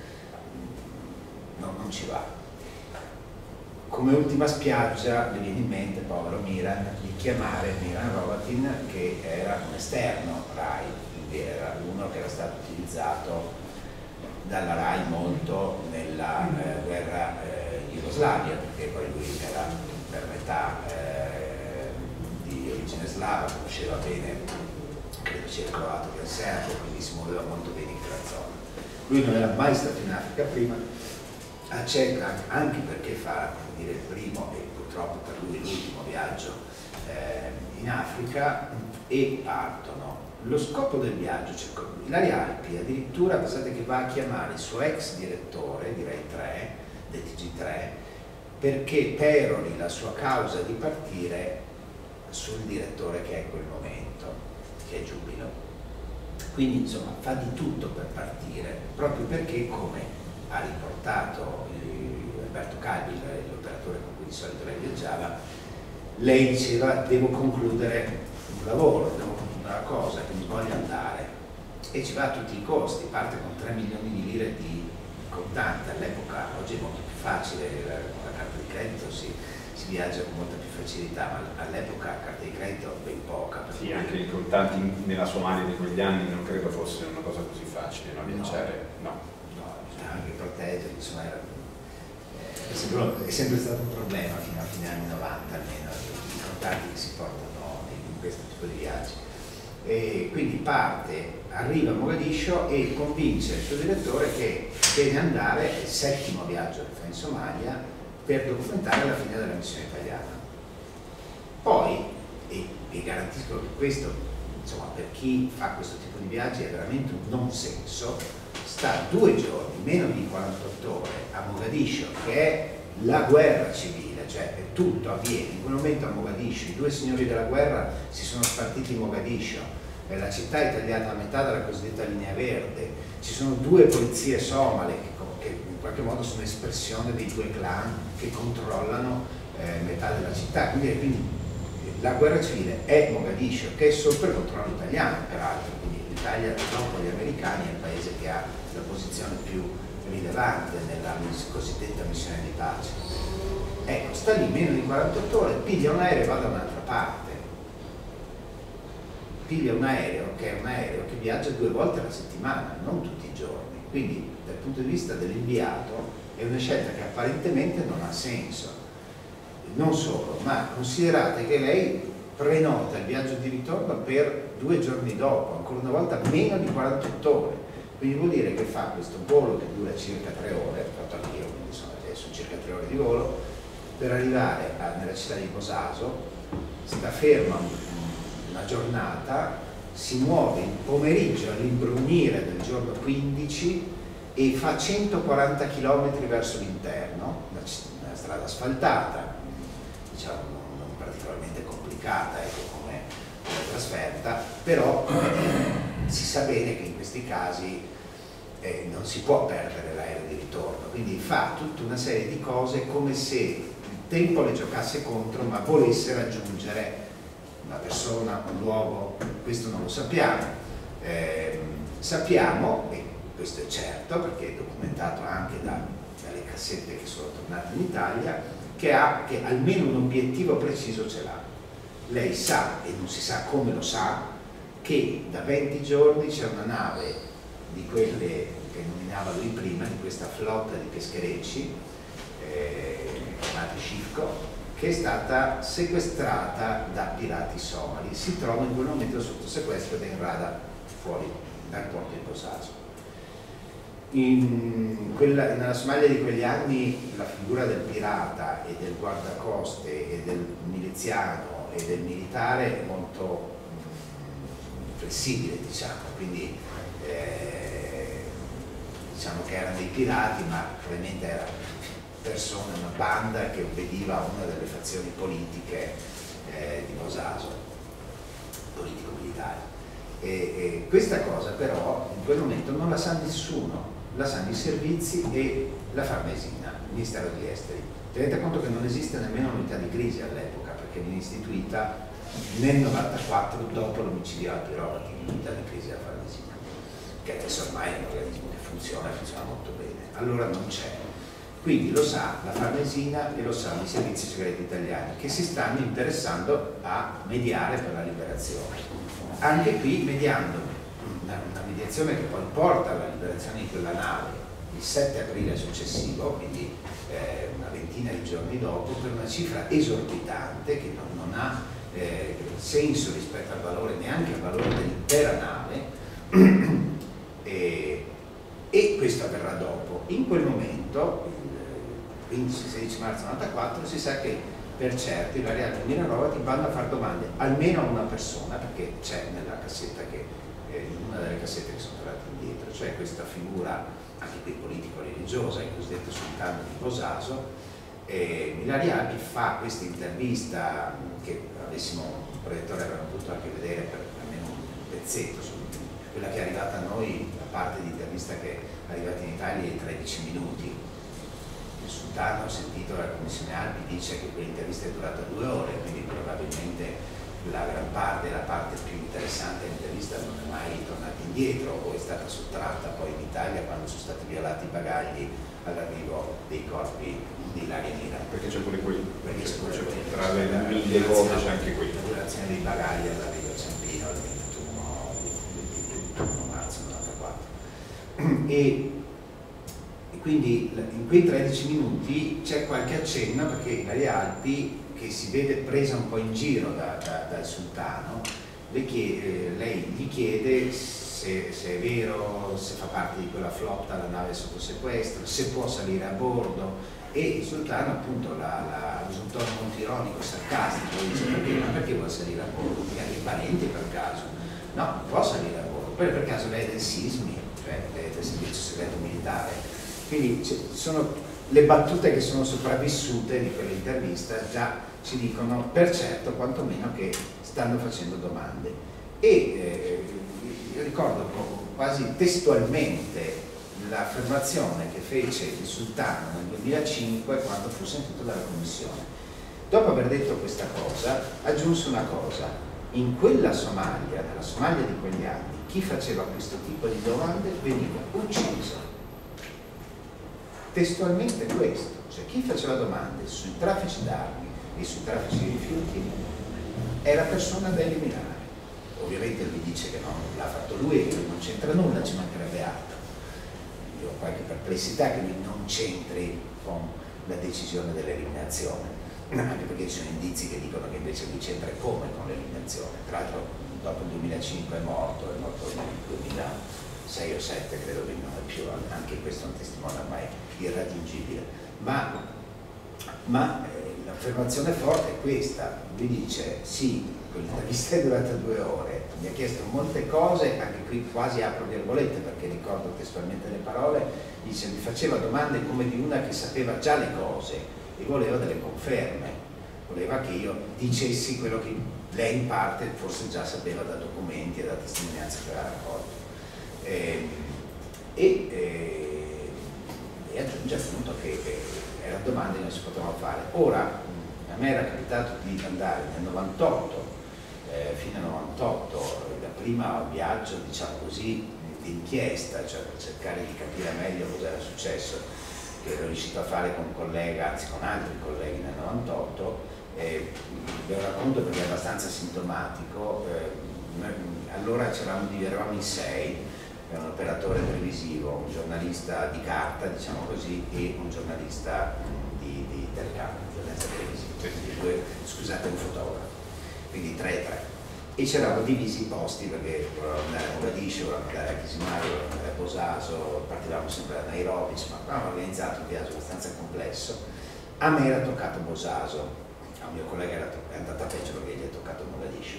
no, non ci va. Come ultima spiaggia mi viene in mente, povero Miran, di chiamare Miran Rovatin, che era un esterno RAI, quindi era uno che era stato utilizzato dalla RAI molto nella eh, guerra eh, jugoslavia, perché poi lui era per metà eh, di origine slava, conosceva bene, credo sia il croato che il serbo, quindi si muoveva molto bene in quella zona. Lui non era mai stato in Africa prima, accetta anche perché fa dire, il primo e purtroppo per lui l'ultimo viaggio eh, in Africa, e partono. Lo scopo del viaggio, cioè, Ilaria Alpi addirittura pensate che va a chiamare il suo ex direttore di Rai tre, del T G tre, perché perori la sua causa di partire sul direttore che è in quel momento, che è Giubilo. Quindi insomma fa di tutto per partire, proprio perché, come ha riportato Alberto Calvi, l'operatore con cui di solito lei viaggiava, lei diceva devo concludere un lavoro, devo concludere una cosa, quindi voglio andare, e ci va a tutti i costi, parte con tre milioni di lire di contante. All'epoca, oggi è molto più facile, con la carta di credito si, si viaggia con molta più facilità, ma all'epoca la carta di credito ben poca. Sì, anche i contanti nella Somalia di quegli anni non credo fosse una cosa così facile, no? Viaggiare, no. Anche proteggere, insomma era, eh, è, sempre, è sempre stato un problema fino a fine anni novanta almeno, i contanti che si portano in questo tipo di viaggi. E quindi parte, arriva a Mogadiscio e convince il suo direttore che deve andare, è il settimo viaggio che fa in Somalia, per documentare la fine della missione italiana. Poi, e vi garantisco che questo, insomma, per chi fa questo tipo di viaggi è veramente un non senso, sta due giorni, meno di quarantotto ore, a Mogadiscio, che è la guerra civile, cioè tutto avviene. In quel momento a Mogadiscio i due signori della guerra si sono spartiti in Mogadiscio, la città è tagliata a metà dalla cosiddetta linea verde, ci sono due polizie somale che, che in qualche modo sono espressione dei due clan che controllano eh, metà della città, quindi, quindi la guerra civile è Mogadiscio, che è sotto il controllo italiano peraltro, quindi l'Italia dopo gli americani è il paese che ha la posizione più rilevante nella cosiddetta missione di pace. Ecco, sta lì meno di quarantotto ore, piglia un aereo e va da un'altra parte. Piglia un aereo che è un aereo che viaggia due volte alla settimana, non tutti i giorni. Quindi dal punto di vista dell'inviato è una scelta che apparentemente non ha senso. Non solo, ma considerate che lei prenota il viaggio di ritorno per due giorni dopo, ancora una volta meno di quarantotto ore. Quindi vuol dire che fa questo volo che dura circa tre ore, fatto anch'io, quindi insomma, sono circa tre ore di volo, per arrivare a, nella città di Bosaso, sta ferma una una giornata, si muove il pomeriggio all'imbrunire del giorno quindici e fa centoquaranta chilometri verso l'interno, una strada asfaltata, diciamo non, non particolarmente complicata, ecco, come, come trasferta, però eh, si sa bene che in questi casi eh, non si può perdere l'aereo di ritorno, quindi fa tutta una serie di cose come se il tempo le giocasse contro, ma volesse raggiungere una persona, un luogo, questo non lo sappiamo. Eh, sappiamo, e questo è certo perché è documentato anche da, dalle cassette che sono tornate in Italia, che, ha, che almeno un obiettivo preciso ce l'ha. Lei sa, e non si sa come lo sa, che da venti giorni c'è una nave di quelle che nominava lui prima, di questa flotta di pescherecci, eh, chiamati Shifco, che è stata sequestrata da pirati somali. Si trova in quel momento sotto sequestro ed è in rada fuori dal porto di Bosaso. In quella, nella Somalia di quegli anni la figura del pirata e del guardacoste e del miliziano e del militare è molto mh, flessibile, diciamo, quindi eh, diciamo che erano dei pirati, ma probabilmente era persone, una banda che obbediva a una delle fazioni politiche eh, di Bosaso, politico-militari. E, e questa cosa però in quel momento non la sa nessuno, la sanno i servizi e la Farnesina, il Ministero degli Esteri. Tenete conto che non esiste nemmeno unità di crisi all'epoca, perché viene istituita nel novantaquattro dopo l'omicidio al Piroti, l'unità di crisi della Farnesina, che adesso ormai è un organismo che funziona e funziona molto bene. Allora non c'è. Quindi lo sa la Farnesina e lo sanno i servizi segreti italiani, che si stanno interessando a mediare per la liberazione. Anche qui mediando una, una mediazione che poi porta alla liberazione di quella nave il sette aprile successivo, quindi eh, una ventina di giorni dopo, per una cifra esorbitante che non, non ha eh, senso rispetto al valore, neanche al valore dell'intera nave, e, e questo avverrà dopo. In quel momento, quindici sedici marzo novantaquattro, si sa che per certo i vari altri Miranowati vanno a fare domande almeno a una persona, perché c'è nella cassetta che, eh, in una delle cassette che sono tornate indietro, cioè questa figura, anche qui politico-religiosa, il cosiddetto sultano di Bosaso. eh, Milari Alpi fa questa intervista che avessimo un proiettore avremmo potuto anche vedere per almeno un pezzetto, su quella che è arrivata a noi, la parte di intervista che è arrivata in Italia è tredici minuti. Il sultano, ho sentito la commissione Alpi, dice che quell'intervista è durata due ore, quindi probabilmente la gran parte, la parte più interessante dell'intervista non è mai tornata indietro o è stata sottratta poi in Italia quando sono stati violati i bagagli all'arrivo dei corpi di Ilaria Nira. Perché c'è pure qui, perché c'è pure qui. Tra le mille cose c'è anche qui. La violazione dei bagagli all'arrivo a Ciampino il ventuno marzo novantaquattro. E quindi in quei tredici minuti c'è qualche accenno, perché Ilaria Alpi, che si vede presa un po' in giro da, da, dal sultano, le chiede, lei gli chiede se, se è vero, se fa parte di quella flotta la nave sotto sequestro, se può salire a bordo, e il sultano appunto la, la usa un tono molto ironico, sarcastico, dice perché, ma perché vuole salire a bordo? Perché ha dei parenti per caso? No, non può salire a bordo, poi per caso lei è del SISMI, cioè è del servizio segreto militare. Quindi sono le battute che sono sopravvissute di quell'intervista, già ci dicono per certo quantomeno che stanno facendo domande. E eh, io ricordo quasi testualmente l'affermazione che fece il sultano nel duemilacinque quando fu sentito dalla commissione. Dopo aver detto questa cosa, aggiunse una cosa: in quella Somalia, nella Somalia di quegli anni, chi faceva questo tipo di domande veniva ucciso. Testualmente questo, cioè chi faceva domande sui traffici d'armi e sui traffici di rifiuti era persona da eliminare. Ovviamente lui dice che non l'ha fatto lui e che non c'entra nulla, ci mancherebbe altro. Io ho qualche perplessità che lui non c'entri con la decisione dell'eliminazione, anche perché ci sono indizi che dicono che invece lui c'entra come con l'eliminazione. Tra l'altro dopo il duemilacinque è morto, è morto nel duemilasei o sette, credo che non è più, anche questo è un testimone ormai irraggiungibile. Ma, ma eh, l'affermazione forte è questa, lui dice sì, quell'intervista è durata due ore, mi ha chiesto molte cose, anche qui quasi apro virgolette perché ricordo testualmente le parole, dice mi faceva domande come di una che sapeva già le cose e voleva delle conferme, voleva che io dicessi quello che lei in parte forse già sapeva da documenti e da testimonianze che aveva raccolto. E, e, e, e aggiunge appunto che, che erano domande che non si potevano fare. Ora, a me era capitato di andare nel novantotto, eh, fino al novantotto, il primo viaggio, diciamo così, di inchiesta, cioè per cercare di capire meglio cosa era successo, che ero riuscito a fare con un collega, anzi con altri colleghi nel novantotto, eh, ve lo racconto perché è abbastanza sintomatico. Eh, allora eravamo in sei, un operatore televisivo, un giornalista di carta, diciamo così, e un giornalista di, di telecamera, violenza televisiva, due, scusate, un fotografo, quindi tre e tre. E c'eravamo divisi i posti perché volevamo andare a Mogadiscio, volevamo andare a Kismayo, volevamo andare a Bosaso, partivamo sempre da Nairobi, insomma, avevamo organizzato un viaggio abbastanza complesso. A me era toccato Bosaso, a un mio collega era è andata peggio perché gli è toccato Mogadiscio.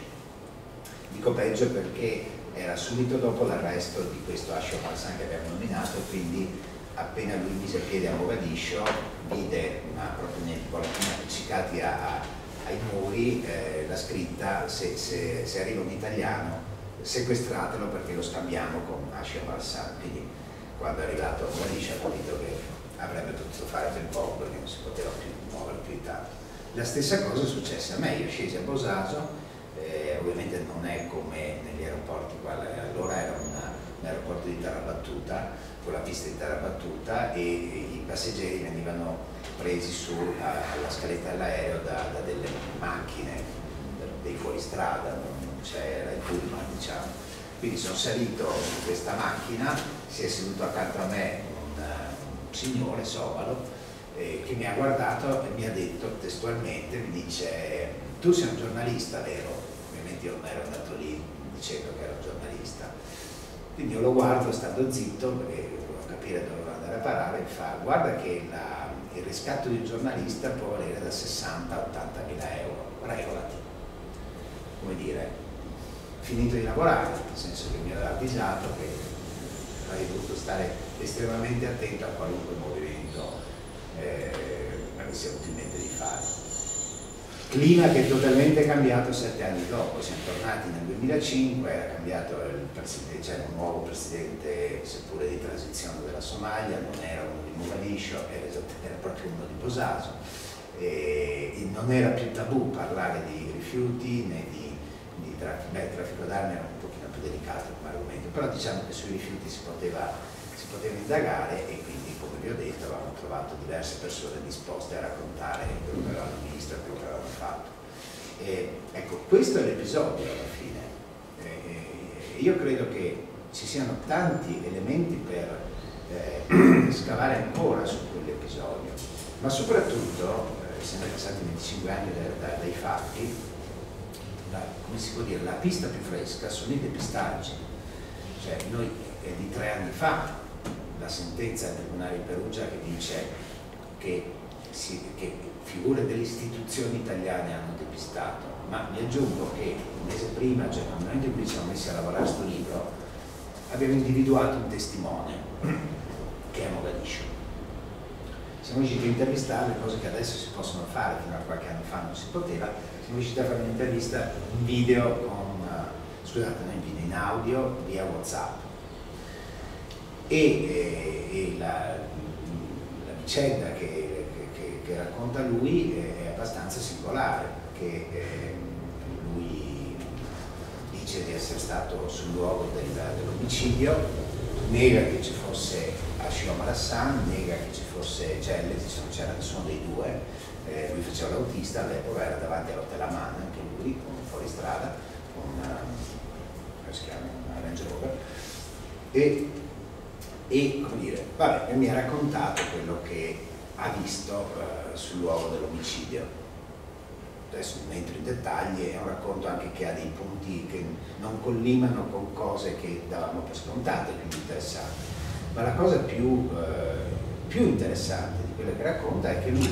Dico peggio perché era subito dopo l'arresto di questo Ashio Malsan che abbiamo nominato, e quindi appena lui mise piede a Mogadiscio vide una, proprio nei volantini appiccicati a, a, ai muri eh, la scritta se, se, se arriva un italiano sequestratelo perché lo scambiamo con Ashio Malsan. Quindi quando è arrivato a Mogadiscio ha capito che avrebbe potuto fare ben poco perché non si poteva più muovere più in tanto. La stessa cosa successe a me, io scesi a Bosaso. Eh, ovviamente non è come negli aeroporti, guarda, allora era una, un aeroporto di terra battuta, con la pista di terra battuta, e, e i passeggeri venivano presi su a, alla scaletta dell'aereo da, da delle macchine, dei fuoristrada, non c'era il pullman, diciamo. Quindi sono salito in questa macchina, si è seduto accanto a me un, un signore somalo eh, che mi ha guardato e mi ha detto testualmente, mi dice: tu sei un giornalista, vero? Ovviamente io non ero andato lì dicendo che ero un giornalista. Quindi io lo guardo stando zitto perché volevo capire dove volevo andare a parare, e fa: guarda che la, il riscatto di un giornalista può valere da sessanta a ottanta mila euro, regolati. Come dire, finito di lavorare, nel senso che mi aveva avvisato che avrei dovuto stare estremamente attento a qualunque movimento eh, mi sia venuto in mente di fare. Clima che è totalmente cambiato sette anni dopo, siamo tornati nel duemilacinque, era cambiato il presidente, c'era un nuovo presidente, seppure di transizione, della Somalia, non era uno di Mogadiscio, era, era proprio uno di Bosaso, e, e non era più tabù parlare di rifiuti né di, di traffico. Beh, il traffico d'armi era un pochino più delicato come argomento, però diciamo che sui rifiuti si poteva, si poteva indagare, e quindi, come vi ho detto, avevamo trovato diverse persone disposte a raccontare quello che avevano visto e quello che avevano fatto. E, ecco, questo è l'episodio alla fine. E, io credo che ci siano tanti elementi per eh, scavare ancora su quell'episodio, ma soprattutto, eh, essendo passati venticinque anni da, da, dai fatti, la, come si può dire, la pista più fresca sono i depistaggi. Cioè, noi è di tre anni fa la sentenza del Tribunale di Perugia che dice che, si, che figure delle istituzioni italiane hanno depistato, ma vi aggiungo che un mese prima, cioè nel momento in cui ci siamo messi a lavorare a questo libro, abbiamo individuato un testimone che è Mogadiscio. Siamo riusciti a intervistare, cose che adesso si possono fare, fino a qualche anno fa non si poteva. Siamo riusciti a fare un'intervista in video con, uh, scusate, non in video, in audio via WhatsApp. E, e, e la, la vicenda che, che, che racconta lui è, è abbastanza singolare, perché eh, lui dice di essere stato sul luogo del, dell'omicidio, nega che ci fosse Ashio Malsan, nega che ci fosse Celle, non c'era nessuno dei due, eh, lui faceva l'autista, all'epoca era davanti all'Hotel Aman, anche lui, con fuori strada, con una, come si chiama, una Range Rover, e E, come dire, vabbè, mi ha raccontato quello che ha visto eh, sul luogo dell'omicidio. Adesso non entro in dettagli, è un racconto anche che ha dei punti che non collimano con cose che davamo per scontate, quindi interessanti. Ma la cosa più, eh, più interessante di quello che racconta è che lui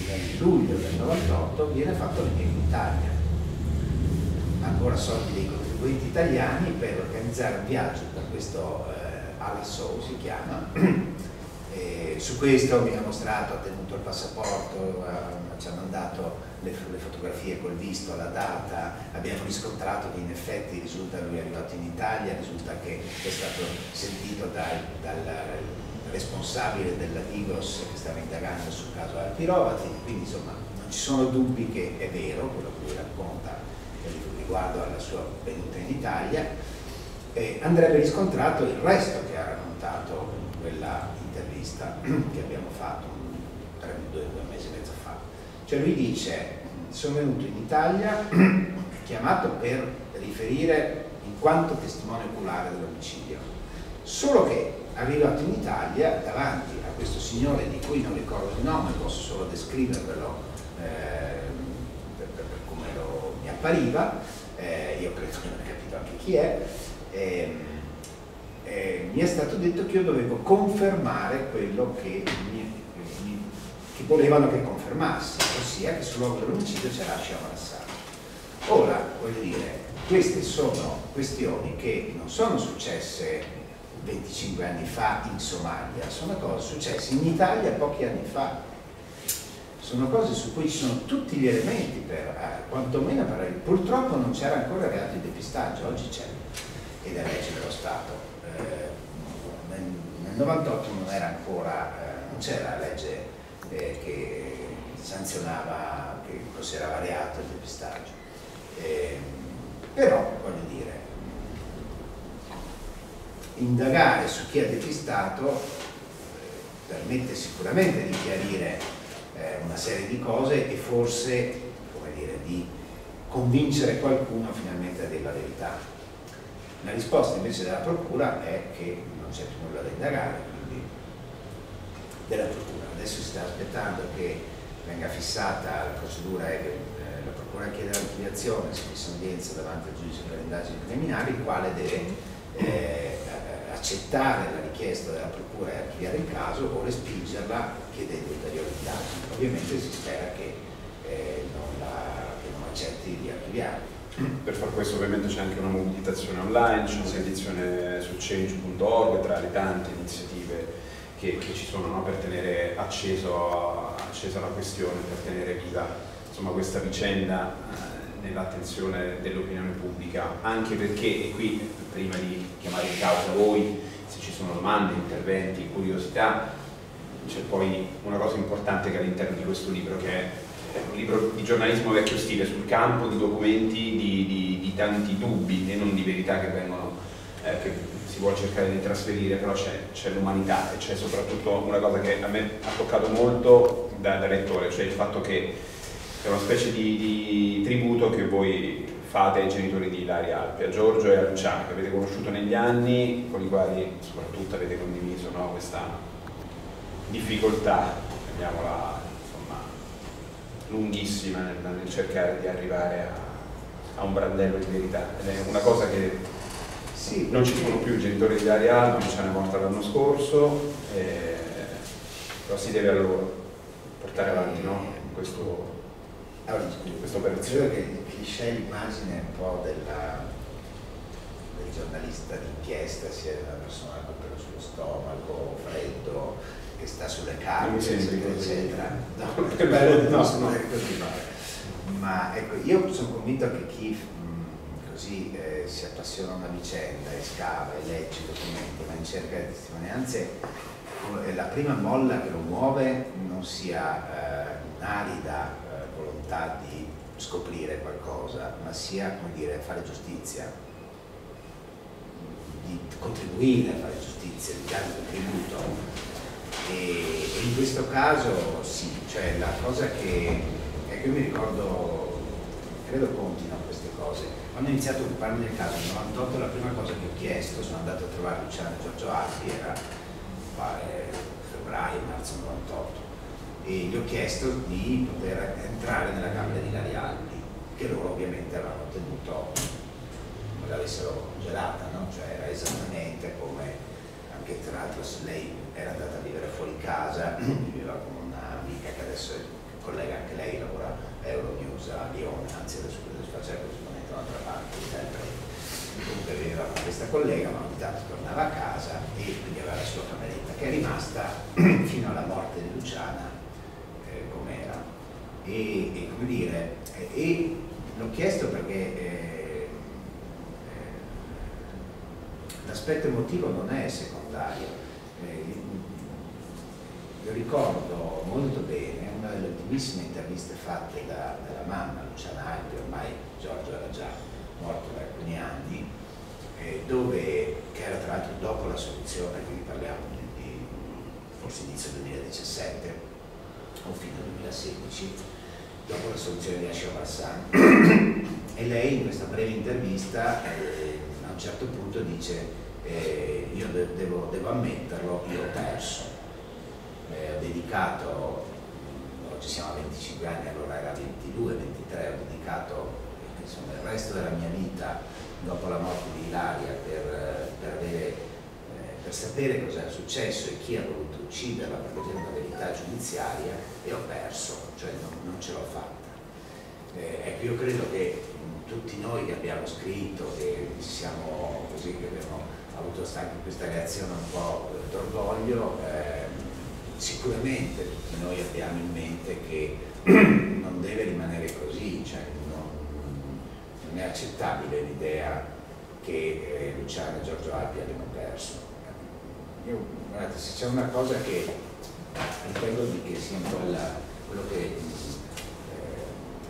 nel luglio del novantotto viene fatto anche in Italia, ancora soldi dei contribuenti italiani, per organizzare un viaggio per questo eh, Alassou si chiama. E su questo mi ha mostrato, ha tenuto il passaporto, eh, ci ha mandato le, le fotografie col visto, la data, abbiamo riscontrato che in effetti risulta lui è arrivato in Italia, risulta che è stato sentito dal, dal responsabile della Digos che stava indagando sul caso Alpi Rovati, quindi insomma non ci sono dubbi che è vero quello che lui racconta riguardo alla sua venuta in Italia. E andrebbe riscontrato il resto che ha raccontato in quella intervista che abbiamo fatto tre, due, due mesi e mezzo fa. Cioè lui dice: sono venuto in Italia chiamato per riferire in quanto testimone oculare dell'omicidio, solo che arrivato in Italia davanti a questo signore di cui non ricordo il nome, posso solo descrivervelo eh, per, per, per come lo, mi appariva, eh, io credo che non abbia capito anche chi è. Eh, eh, mi è stato detto che io dovevo confermare quello che, mi, mi, che volevano che confermassi, ossia che sul luogo dell'omicidio c'era Hashim al-Assad. Ora, voglio dire, queste sono questioni che non sono successe venticinque anni fa in Somalia, sono cose successe in Italia pochi anni fa, sono cose su cui ci sono tutti gli elementi per, eh, quantomeno per, purtroppo non c'era ancora il reato di depistaggio, oggi c'è, ed è legge dello Stato. Eh, nel, nel novantotto non era ancora, eh, non c'era la legge eh, che sanzionava, che considerava reato il depistaggio. Eh, però, voglio dire, indagare su chi ha depistato eh, permette sicuramente di chiarire eh, una serie di cose e forse, come dire, di convincere qualcuno finalmente a dire la verità. La risposta invece della Procura è che non c'è più nulla da indagare, quindi della Procura. Adesso si sta aspettando che venga fissata la procedura e che eh, la Procura chiede l'archiviazione, si fissa udienza davanti al giudice per le indagini preliminari, il quale deve eh, accettare la richiesta della Procura e archiviare il caso o respingerla chiedendo ulteriori indagini. Ovviamente si spera che, eh, non, la, che non accetti di archiviare. Per far questo ovviamente c'è anche una mobilitazione online, c'è una petizione su change punto org tra le tante iniziative che, che ci sono, no, per tenere acceso, accesa la questione, per tenere viva insomma, questa vicenda eh, nell'attenzione dell'opinione pubblica, anche perché, e qui prima di chiamare in causa voi, se ci sono domande, interventi, curiosità, c'è poi una cosa importante che all'interno di questo libro, che è un libro di giornalismo vecchio stile, sul campo di documenti di, di, di tanti dubbi e non di verità che vengono, eh, che si vuole cercare di trasferire, però c'è l'umanità e c'è soprattutto una cosa che a me ha toccato molto da, da lettore, cioè il fatto che è una specie di, di tributo che voi fate ai genitori di Ilaria Alpi, a Giorgio e a Luciana, che avete conosciuto negli anni, con i quali soprattutto avete condiviso, no, questa difficoltà, chiamiamola lunghissima nel, nel cercare di arrivare a, a un brandello di verità. Ed è una cosa che sì, non ci sono più i genitori di Ilaria Alpi, ce n'è morta l'anno scorso, eh, però si deve a loro portare avanti, no, questo, allora, questa operazione. Credo che il cliché, l'immagine un po' della, del giornalista d'inchiesta sia una persona con pelo sullo stomaco, freddo, che sta sulle carte, eccetera, eccetera. No, che bello, no, no, no, così, no. Ma ecco, io sono convinto che chi mh, così eh, si appassiona a una vicenda e scava e legge i documenti, ma in cerca di testimonianze, eh, la prima molla che lo muove non sia eh, un'arida eh, volontà di scoprire qualcosa, ma sia, come dire, fare giustizia, di contribuire a fare giustizia, di dare un contributo. E in questo caso sì, cioè la cosa che, che io mi ricordo, credo contino queste cose. Quando ho iniziato a occuparmi del caso nel novantotto, la prima cosa che ho chiesto, sono andato a trovare Luciana e Giorgio Alpi, era eh, febbraio, marzo novantotto, e gli ho chiesto di poter entrare nella camera di Ilaria Alpi, che loro ovviamente avevano tenuto come l'avessero gelata, no? Cioè era esattamente come, anche tra l'altro lei era andata a vivere fuori casa, viveva con una amica che adesso è collega anche lei, lavora a Euronews a Lione, anzi adesso si faceva così da un'altra parte, sempre. Comunque viveva con questa collega, ma ogni tanto tornava a casa e quindi aveva la sua cameretta, che è rimasta fino alla morte di Luciana eh, com'era. E, e come dire, e, e l'ho chiesto perché eh, eh, l'aspetto emotivo non è secondario. Eh, io ricordo molto bene una delle ultimissime interviste fatte da, dalla mamma Luciana Alpi, ormai Giorgio era già morto da alcuni anni, eh, dove, che era tra l'altro dopo la soluzione, quindi parliamo di, di forse inizio duemiladiciassette o fine duemilasedici, dopo la soluzione di Ascio Barsan, e lei in questa breve intervista eh, a un certo punto dice eh, io de devo, devo ammetterlo, io ho perso, eh, ho dedicato, oggi siamo a venticinque anni, allora era ventidue ventitré, ho dedicato insomma, il resto della mia vita dopo la morte di Ilaria per, per, avere, eh, per sapere cosa era successo e chi ha voluto ucciderla, per vedere una verità giudiziaria, e ho perso, cioè non, non ce l'ho fatta. Eh, ecco, io credo che mh, tutti noi che abbiamo scritto, che siamo così, che abbiamo avuto anche questa reazione un po' d'orgoglio, eh, sicuramente tutti noi abbiamo in mente che non deve rimanere così, cioè non, non è accettabile l'idea che eh, Luciana e Giorgio Alpi abbiano perso. Io, guardate, se c'è una cosa che ritengo di che sia quella, quello che, eh,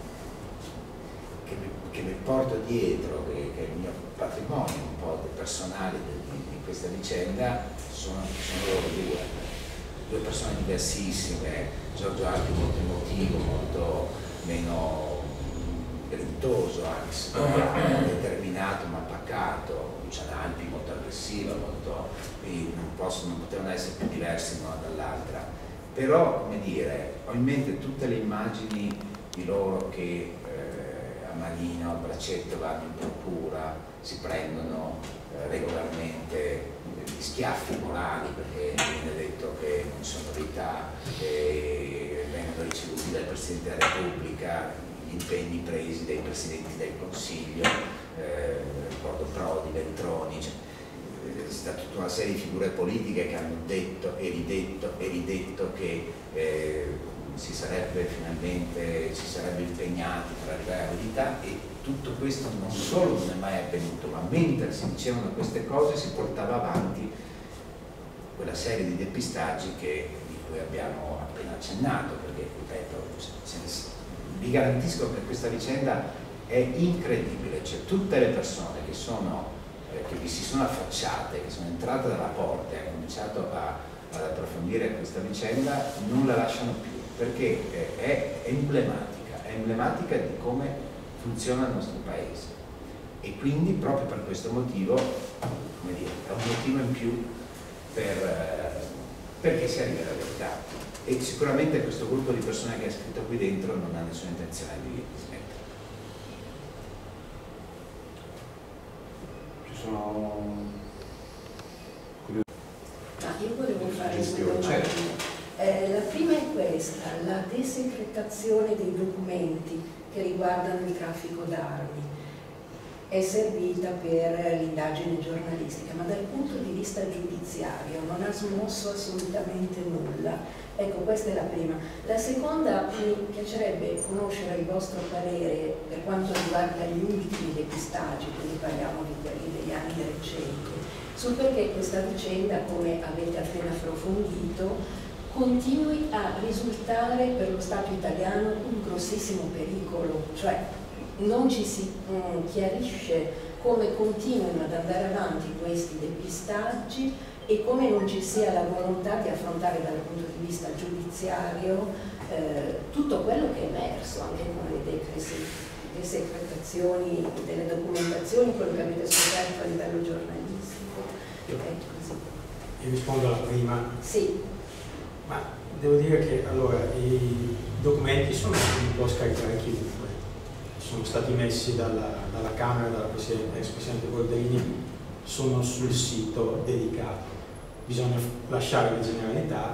che, mi, che mi porto dietro, che, che è il mio patrimonio un po' personale di, di questa vicenda, sono, sono loro due. Due persone diversissime, Giorgio Alpi molto emotivo, molto meno grintoso, anche se determinato ma pacato, Luciana Alpi molto aggressiva, molto, non, posso, non potevano essere più diversi l'una dall'altra. Però, come dire, ho in mente tutte le immagini di loro che eh, a manino, a braccetto vanno in procura, si prendono eh, regolarmente gli schiaffi morali, perché viene detto che in sonorità eh, vengono ricevuti dal Presidente della Repubblica, gli impegni presi dai Presidenti del Consiglio, eh, ricordo Prodi, Veltroni, cioè, è stata tutta una serie di figure politiche che hanno detto e ridetto e ridetto che eh, si sarebbe finalmente, si sarebbe impegnati per arrivare alla verità, e tutto questo non solo non è mai avvenuto, ma mentre si dicevano queste cose si portava avanti quella serie di depistaggi che, di cui abbiamo appena accennato, perché, ripeto, vi garantisco che questa vicenda è incredibile, cioè tutte le persone che, sono, eh, che vi si sono affacciate, che sono entrate dalla porta e hanno cominciato a, ad approfondire questa vicenda, non la lasciano più, perché eh, è emblematica, è emblematica di come funziona il nostro paese, e quindi proprio per questo motivo, come dire, è un motivo in più per, eh, perché si arrivi alla verità, e sicuramente questo gruppo di persone che è scritto qui dentro non ha nessuna intenzione di smettere. Ci sono Ah, io volevo fare due domande. Eh, la prima è questa: la desecretazione dei documenti che riguardano il traffico d'armi è servita per l'indagine giornalistica, ma dal punto di vista giudiziario non ha smosso assolutamente nulla. Ecco, questa è la prima. La seconda, mi piacerebbe conoscere il vostro parere per quanto riguarda gli ultimi depistaggi, quindi parliamo di quelli degli anni recenti, sul perché questa vicenda, come avete appena approfondito, continui a risultare per lo Stato italiano un grossissimo pericolo, cioè non ci si um, chiarisce come continuino ad andare avanti questi depistaggi e come non ci sia la volontà di affrontare dal punto di vista giudiziario eh, tutto quello che è emerso, anche con le desecretazioni delle documentazioni, quello che avete scoperto a livello giornalistico. Io, così. io rispondo alla prima. Sì. Ma devo dire che allora i documenti sono un po' scaricare chiunque, sono stati messi dalla, dalla Camera, dalla Presidente, ex Presidente Boldrini, sono sul sito dedicato. Bisogna lasciare le generalità,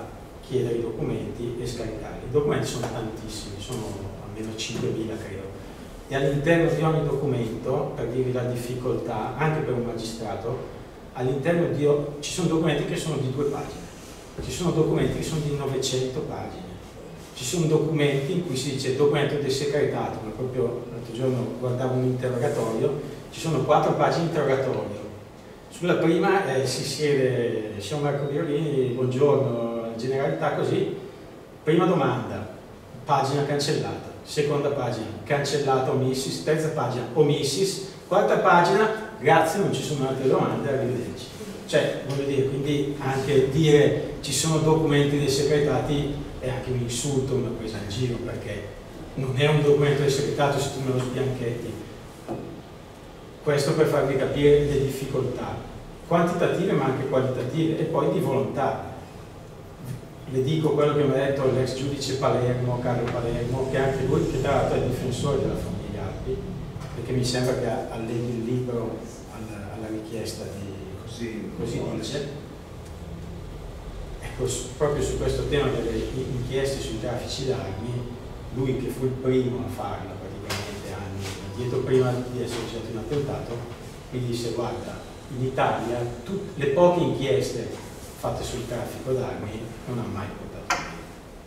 chiedere i documenti e scaricarli. I documenti sono tantissimi, sono almeno cinquemila credo, e all'interno di ogni documento, per dirvi la difficoltà, anche per un magistrato, all'interno di ci sono documenti che sono di due pagine, ci sono documenti che sono di novecento pagine, ci sono documenti in cui si dice documento del segretato, ma proprio l'altro giorno guardavo un interrogatorio, ci sono quattro pagine di interrogatorio. Sulla prima eh, si siede signor Marco Violini, buongiorno, generalità così, prima domanda, pagina cancellata, seconda pagina cancellata, omissis, terza pagina omissis, quarta pagina grazie, non ci sono altre domande, arrivederci. Cioè, voglio dire, quindi anche dire ci sono documenti dei segretati è anche un insulto, una presa in giro, perché non è un documento del segretato se tu me lo spianchetti. Questo per farvi capire le difficoltà, quantitative ma anche qualitative, e poi di volontà. Le dico quello che mi ha detto l'ex giudice Palermo, Carlo Palermo, che anche lui, che tra l'altro è difensore della famiglia Alpi, perché mi sembra che alleghi il libro alla, alla richiesta di così, così dice. Ecco, proprio su questo tema delle inchieste sui traffici d'armi, lui che fu il primo a farla praticamente anni dietro prima di essere successo un attentato, mi disse guarda, in Italia tutte le poche inchieste fatte sul traffico d'armi non ha mai portato niente.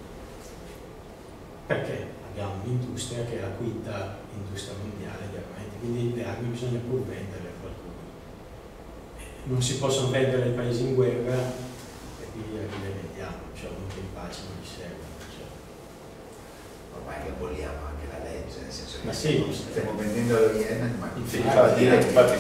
Perché abbiamo un'industria che è la quinta industria mondiale di armamenti, quindi le armi bisogna pur venderle a qualcuno. Non si possono vendere ai paesi in guerra e quindi le vendiamo, cioè uno che in pace non gli serve. Cioè. Ormai che aboliamo anche la legge, nel senso che ma sì, stiamo vendendo lo Yemen, ma infatti, infatti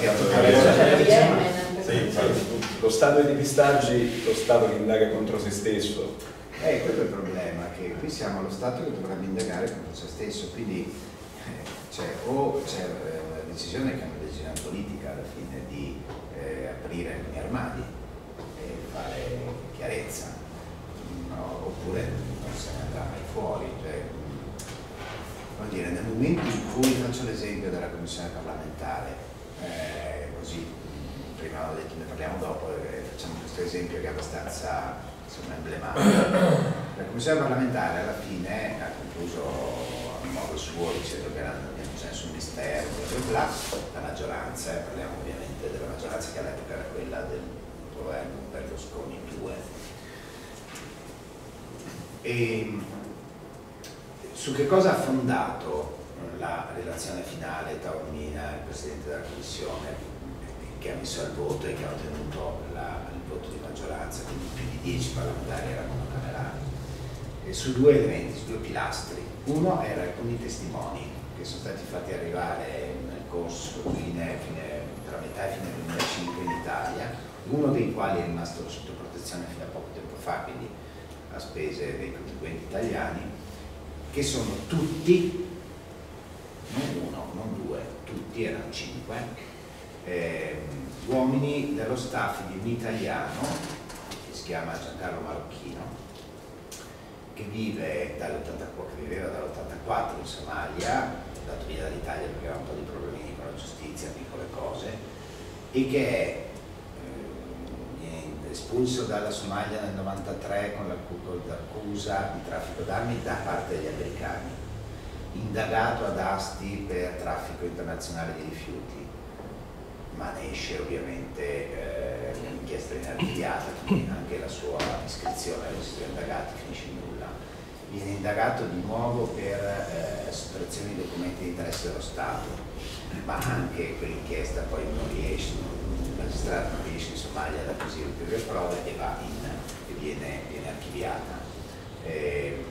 lo Stato dei depistaggi, lo Stato che indaga contro se stesso. Eh, quello è il problema, che qui siamo lo Stato che dovrebbe indagare contro se stesso, quindi eh, cioè, o c'è una decisione che è una decisione politica alla fine di eh, aprire alcuni armadi e fare chiarezza, no? Oppure non se ne andrà mai fuori. Cioè, vuol dire, nel momento in cui faccio l'esempio della commissione parlamentare, eh, così prima ho detto ne parliamo dopo, eh, facciamo questo esempio che è abbastanza insomma, emblematico. La commissione parlamentare alla fine ha concluso a modo suo dicendo che non c'è nessun mistero, bla bla bla, la maggioranza, eh, parliamo ovviamente della maggioranza che all'epoca era quella del governo Berlusconi due. E su che cosa ha fondato la relazione finale Taormina, il Presidente della Commissione, che ha messo al voto e che ha ottenuto la, il voto di maggioranza, quindi più di dieci parlamentari erano monocamerali, e su due elementi, su due pilastri. Uno era alcuni testimoni che sono stati fatti arrivare nel corso fine, fine, tra metà e fine duemilacinque in Italia, uno dei quali è rimasto sotto protezione fino a poco tempo fa, quindi a spese dei contribuenti italiani, che sono tutti, non uno, non due, tutti, erano cinque, Eh, uomini dello staff di un italiano che si chiama Giancarlo Marocchino, che vive dall'ottantaquattro, che viveva dall'ottantaquattro in Somalia, è andato via dall'Italia perché aveva un po' di problemi con la giustizia, piccole cose, e che è eh, espulso dalla Somalia nel novantatré con l'accusa di traffico d'armi da parte degli americani, indagato ad Asti per traffico internazionale di rifiuti, ma ne esce ovviamente eh, un'inchiesta inarchiviata, quindi anche la sua iscrizione ai registri indagati finisce in nulla. Viene indagato di nuovo per eh, sottrazione di documenti di interesse dello Stato, ma anche quell'inchiesta poi non riesce, il magistrato non riesce in Somalia ad acquisire ulteriori prove e va in, e viene, viene archiviata. Eh,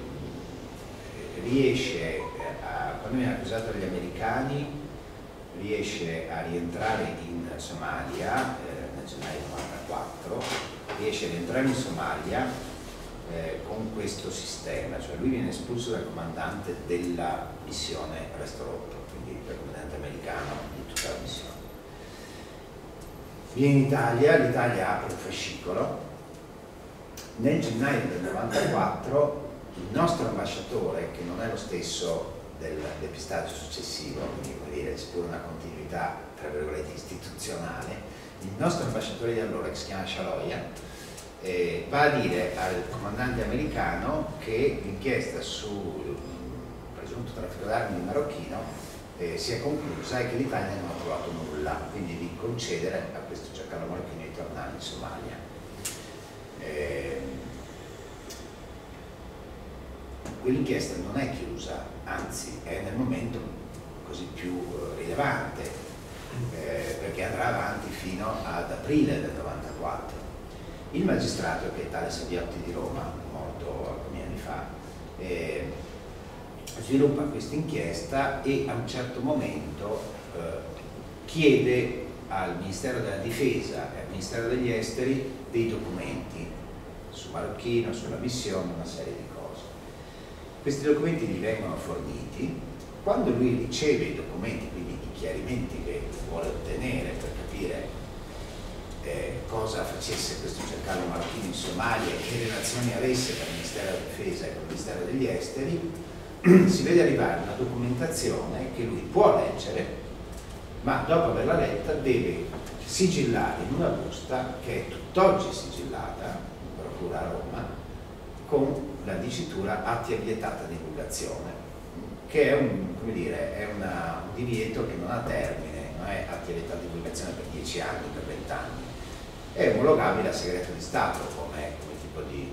riesce a, quando viene accusato dagli americani, riesce a rientrare in Somalia eh, nel gennaio novantaquattro, riesce a rientrare in Somalia eh, con questo sistema, cioè lui viene espulso dal comandante della missione Resto Rotto, quindi dal comandante americano di tutta la missione. Viene in Italia, l'Italia apre un fascicolo, nel gennaio del novantaquattro il nostro ambasciatore, che non è lo stesso del depistaggio successivo, quindi vuol dire c'è pure una continuità tra virgolette istituzionale, il nostro ambasciatore di allora, che si chiama Scialoia, eh, va a dire al comandante americano che l'inchiesta sul presunto traffico d'armi di marocchino eh, si è conclusa e che l'Italia non ha trovato nulla, quindi di concedere a questo Giancarlo Marocchino di tornare in Somalia. Eh, quell'inchiesta non è chiusa, anzi è nel momento così più rilevante, eh, perché andrà avanti fino ad aprile del novantaquattro. Il magistrato, che è tale Sabiotti di Roma, morto alcuni anni fa, eh, sviluppa questa inchiesta e a un certo momento eh, chiede al Ministero della Difesa e al Ministero degli Esteri dei documenti su Marocchino, sulla missione, una serie di cose. Questi documenti gli vengono forniti. Quando lui riceve i documenti, quindi i chiarimenti che vuole ottenere per capire eh, cosa facesse questo Giancarlo Marocchino in Somalia e che relazioni avesse con il Ministero della Difesa e con il Ministero degli Esteri, si vede arrivare una documentazione che lui può leggere, ma dopo averla letta deve sigillare in una busta che è tutt'oggi sigillata, in procura a Roma, con la dicitura atti a vietata divulgazione, che è un, come dire, è una, un divieto che non ha termine, non è atti a vietata divulgazione per dieci anni, per venti anni, è omologabile a segreto di Stato come, come tipo di,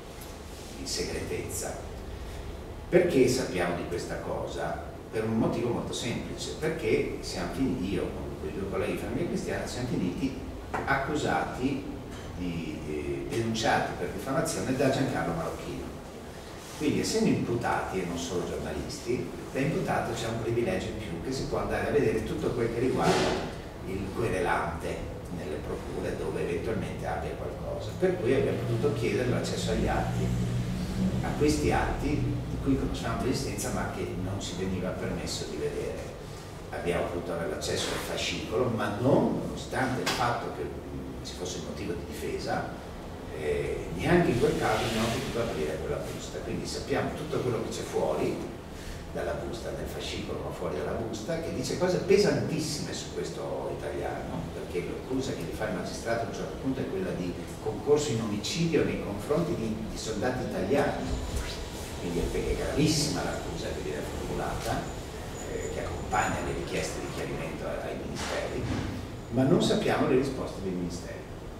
di segretezza. Perché sappiamo di questa cosa? Per un motivo molto semplice, perché siamo finiti, io con quei due colleghi di Famiglia Cristiana, siamo finiti accusati, di, di, denunciati per diffamazione da Giancarlo Marocchino. Quindi, essendo imputati e non solo giornalisti, da imputato c'è un privilegio in più, che si può andare a vedere tutto quel che riguarda il querelante nelle procure dove eventualmente abbia qualcosa. Per cui abbiamo potuto chiedere l'accesso agli atti, a questi atti di cui conosciamo l'esistenza ma che non ci veniva permesso di vedere. Abbiamo potuto avere l'accesso al fascicolo, ma non, nonostante il fatto che ci fosse un motivo di difesa, eh, neanche in quel caso abbiamo potuto aprire quella busta. Quindi sappiamo tutto quello che c'è fuori dalla busta, nel fascicolo, ma fuori dalla busta, che dice cose pesantissime su questo italiano, perché l'accusa che gli fa il magistrato a un certo punto è quella di concorso in omicidio nei confronti di, di soldati italiani, quindi è gravissima l'accusa che viene formulata, eh, che accompagna le richieste di chiarimento ai ministeri, ma non sappiamo le risposte dei ministeri.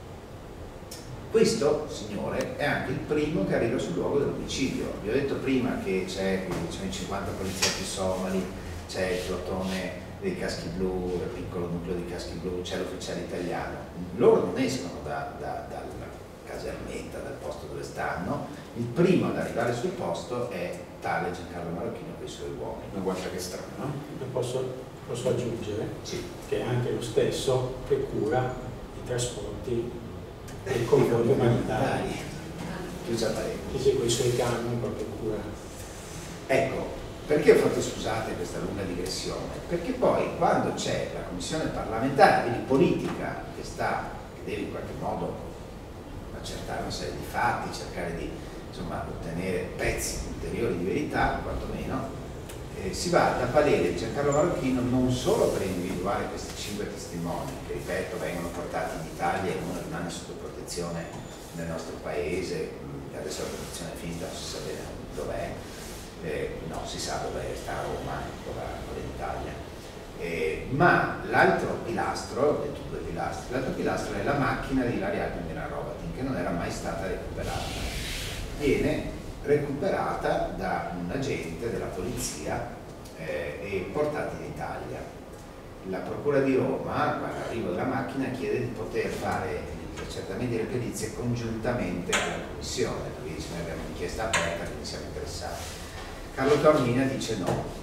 Questo signore è anche il primo che arriva sul luogo dell'omicidio. Vi ho detto prima che c'è i cinquanta poliziotti somali, c'è il plotone dei caschi blu, il piccolo nucleo di caschi blu, c'è l'ufficiale italiano. Loro non escono da, da, dalla casermetta, dal posto dove stanno. Il primo ad arrivare sul posto è tale Giancarlo Marocchino con i suoi uomini. Ma guarda che strano, no? Posso, posso aggiungere sì. che è anche lo stesso che cura i trasporti dei convogli umanitari, chiusa parentesi, che con i suoi camion proprio cura. Ecco, perché ho fatto, scusate, questa lunga digressione? Perché poi quando c'è la commissione parlamentare, quindi politica, che sta, che deve in qualche modo accertare una serie di fatti, cercare di insomma ottenere pezzi ulteriori di verità, quantomeno, eh, si va ad avvalere Giancarlo Marocchino non solo per individuare questi cinque testimoni, che ripeto vengono portati in Italia e uno rimane sotto protezione nel nostro paese, adesso la protezione è finita, non si sa bene dov'è, eh, no, si sa dov'è, sta a Roma, ancora in Italia. Eh, ma l'altro pilastro, ho detto due pilastri, l'altro pilastro è la macchina di Ilaria Alpindina Rovatin, che non era mai stata recuperata. Viene recuperata da un agente della polizia eh, e portata in Italia. La Procura di Roma, all'arrivo della macchina, chiede di poter fare gli accertamenti delle perizie congiuntamente alla commissione, perché dice noi abbiamo un'inchiesta aperta, quindi siamo interessati. Carlo Taormina dice no.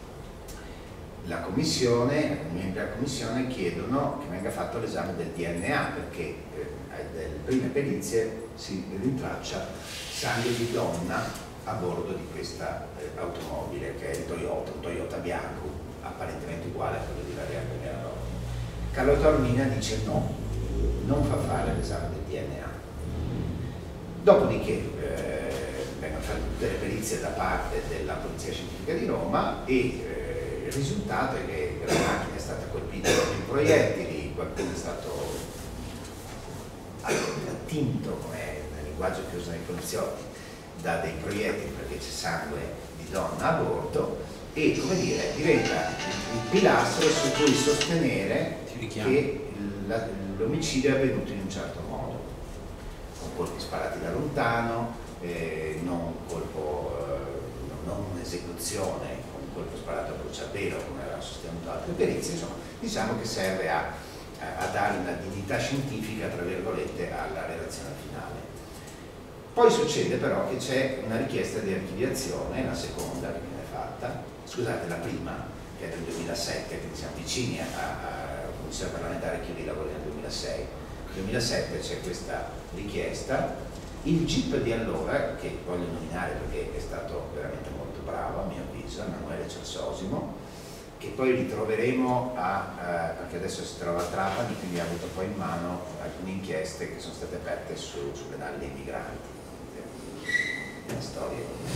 La commissione, i membri della commissione chiedono che venga fatto l'esame del D N A, perché eh, delle prime perizie si rintraccia sangue di donna a bordo di questa eh, automobile, che è il Toyota, un Toyota bianco, apparentemente uguale a quello di Ilaria Alpindina Rovatin. Carlo Taormina dice no, non fa fare l'esame del D N A. Dopodiché eh, vengono fatte tutte le perizie da parte della Polizia Scientifica di Roma e eh, il risultato è che la macchina è stata colpita da più proiettili, qualcuno è stato attinto, come linguaggio che usano i poliziotti, da dei proiettili perché c'è sangue di donna a bordo, e come dire diventa il pilastro su cui sostenere che l'omicidio è avvenuto in un certo modo, con colpi sparati da lontano, eh, non colpo, eh, non un'esecuzione con un colpo sparato a bruciapelo come aveva sostenuto altre perizie. Insomma, diciamo che serve a, a dare una dignità scientifica, tra virgolette, alla relazione finale. Poi succede però che c'è una richiesta di archiviazione, la seconda che viene fatta, scusate, la prima, che è del duemilasette, quindi siamo vicini alla Commissione parlamentare che lavora nel duemilasei. Nel duemilasette c'è questa richiesta. Il G I P di allora, che voglio nominare perché è stato veramente molto bravo a mio avviso, Emanuele Cersosimo, che poi ritroveremo a, eh, perché adesso si trova a Trapani, quindi ha avuto poi in mano alcune inchieste che sono state aperte su, sulle navi dei migranti. La storia.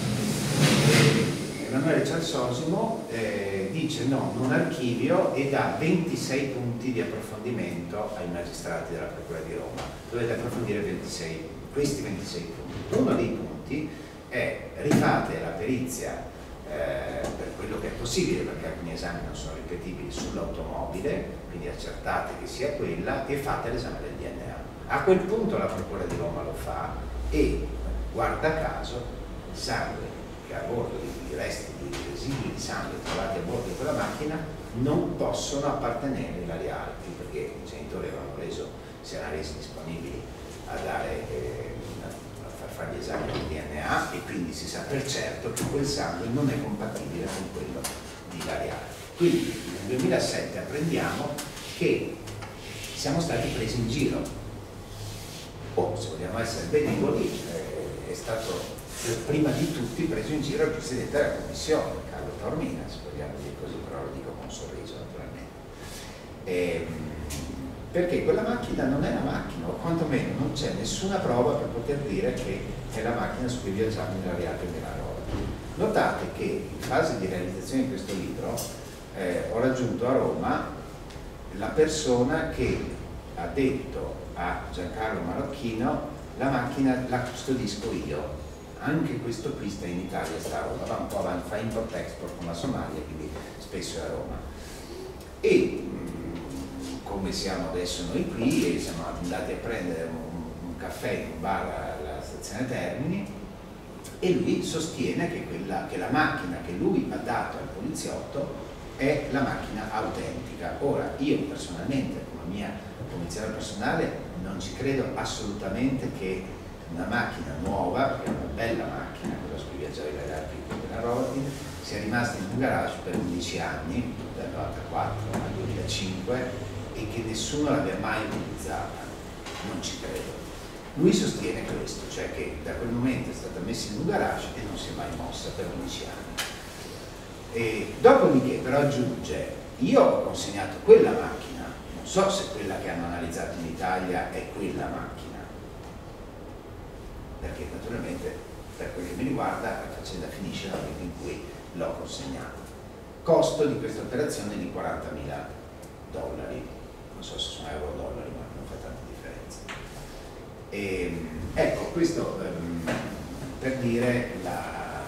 Emanuele Cersosimo eh, dice no, non archivio, e dà ventisei punti di approfondimento ai magistrati della Procura di Roma. Dovete approfondire ventisei, questi ventisei punti. Uno dei punti è: rifate la perizia eh, per quello che è possibile, perché alcuni esami non sono ripetibili, sull'automobile, quindi accertate che sia quella, e fate l'esame del D N A. A quel punto la Procura di Roma lo fa e, guarda caso, il sangue che a bordo di, i resti di residui di sangue trovati a bordo di quella macchina non possono appartenere ai vari altri, perché i genitori avevano reso, si erano resi disponibili a dare eh, a far fare gli esami di D N A, e quindi si sa per certo che quel sangue non è compatibile con quello di vari altri. Quindi nel duemilasette apprendiamo che siamo stati presi in giro, o se vogliamo essere benevoli, eh, è stato prima di tutti preso in giro il Presidente della Commissione, Carlo Taormina, se vogliamo dire così, però lo dico con un sorriso naturalmente. E, perché quella macchina non è la macchina, o quantomeno non c'è nessuna prova per poter dire che è la macchina su cui viaggiamo nella Reale Pinerarolo. Notate che in fase di realizzazione di questo libro eh, ho raggiunto a Roma la persona che ha detto a Giancarlo Marocchino: la macchina la custodisco io. Anche questo qui sta in Italia, sta a Roma, va un po' avanti, fa import-export con la Somalia, quindi spesso è a Roma. E mh, come siamo adesso noi qui, e siamo andati a prendere un, un caffè in un bar alla stazione Termini, e lui sostiene che, quella, che la macchina che lui ha dato al poliziotto è la macchina autentica. Ora, io personalmente, come mia convinzione personale, non ci credo assolutamente che una macchina nuova, perché è una bella macchina, quella su cui viaggiava i ragazzi della Rodin, sia rimasta in un garage per undici anni, dal novantaquattro al duemilacinque, e che nessuno l'abbia mai utilizzata. Non ci credo. Lui sostiene questo, cioè che da quel momento è stata messa in un garage e non si è mai mossa per undici anni. E dopodiché però aggiunge: io ho consegnato quella macchina, non so se quella che hanno analizzato in Italia è quella macchina, perché naturalmente per quel che mi riguarda la faccenda finisce nel momento in cui l'ho consegnato. Costo di questa operazione di quarantamila dollari, non so se sono euro o dollari, ma non fa tanta differenza. E, ecco, questo um, per dire la,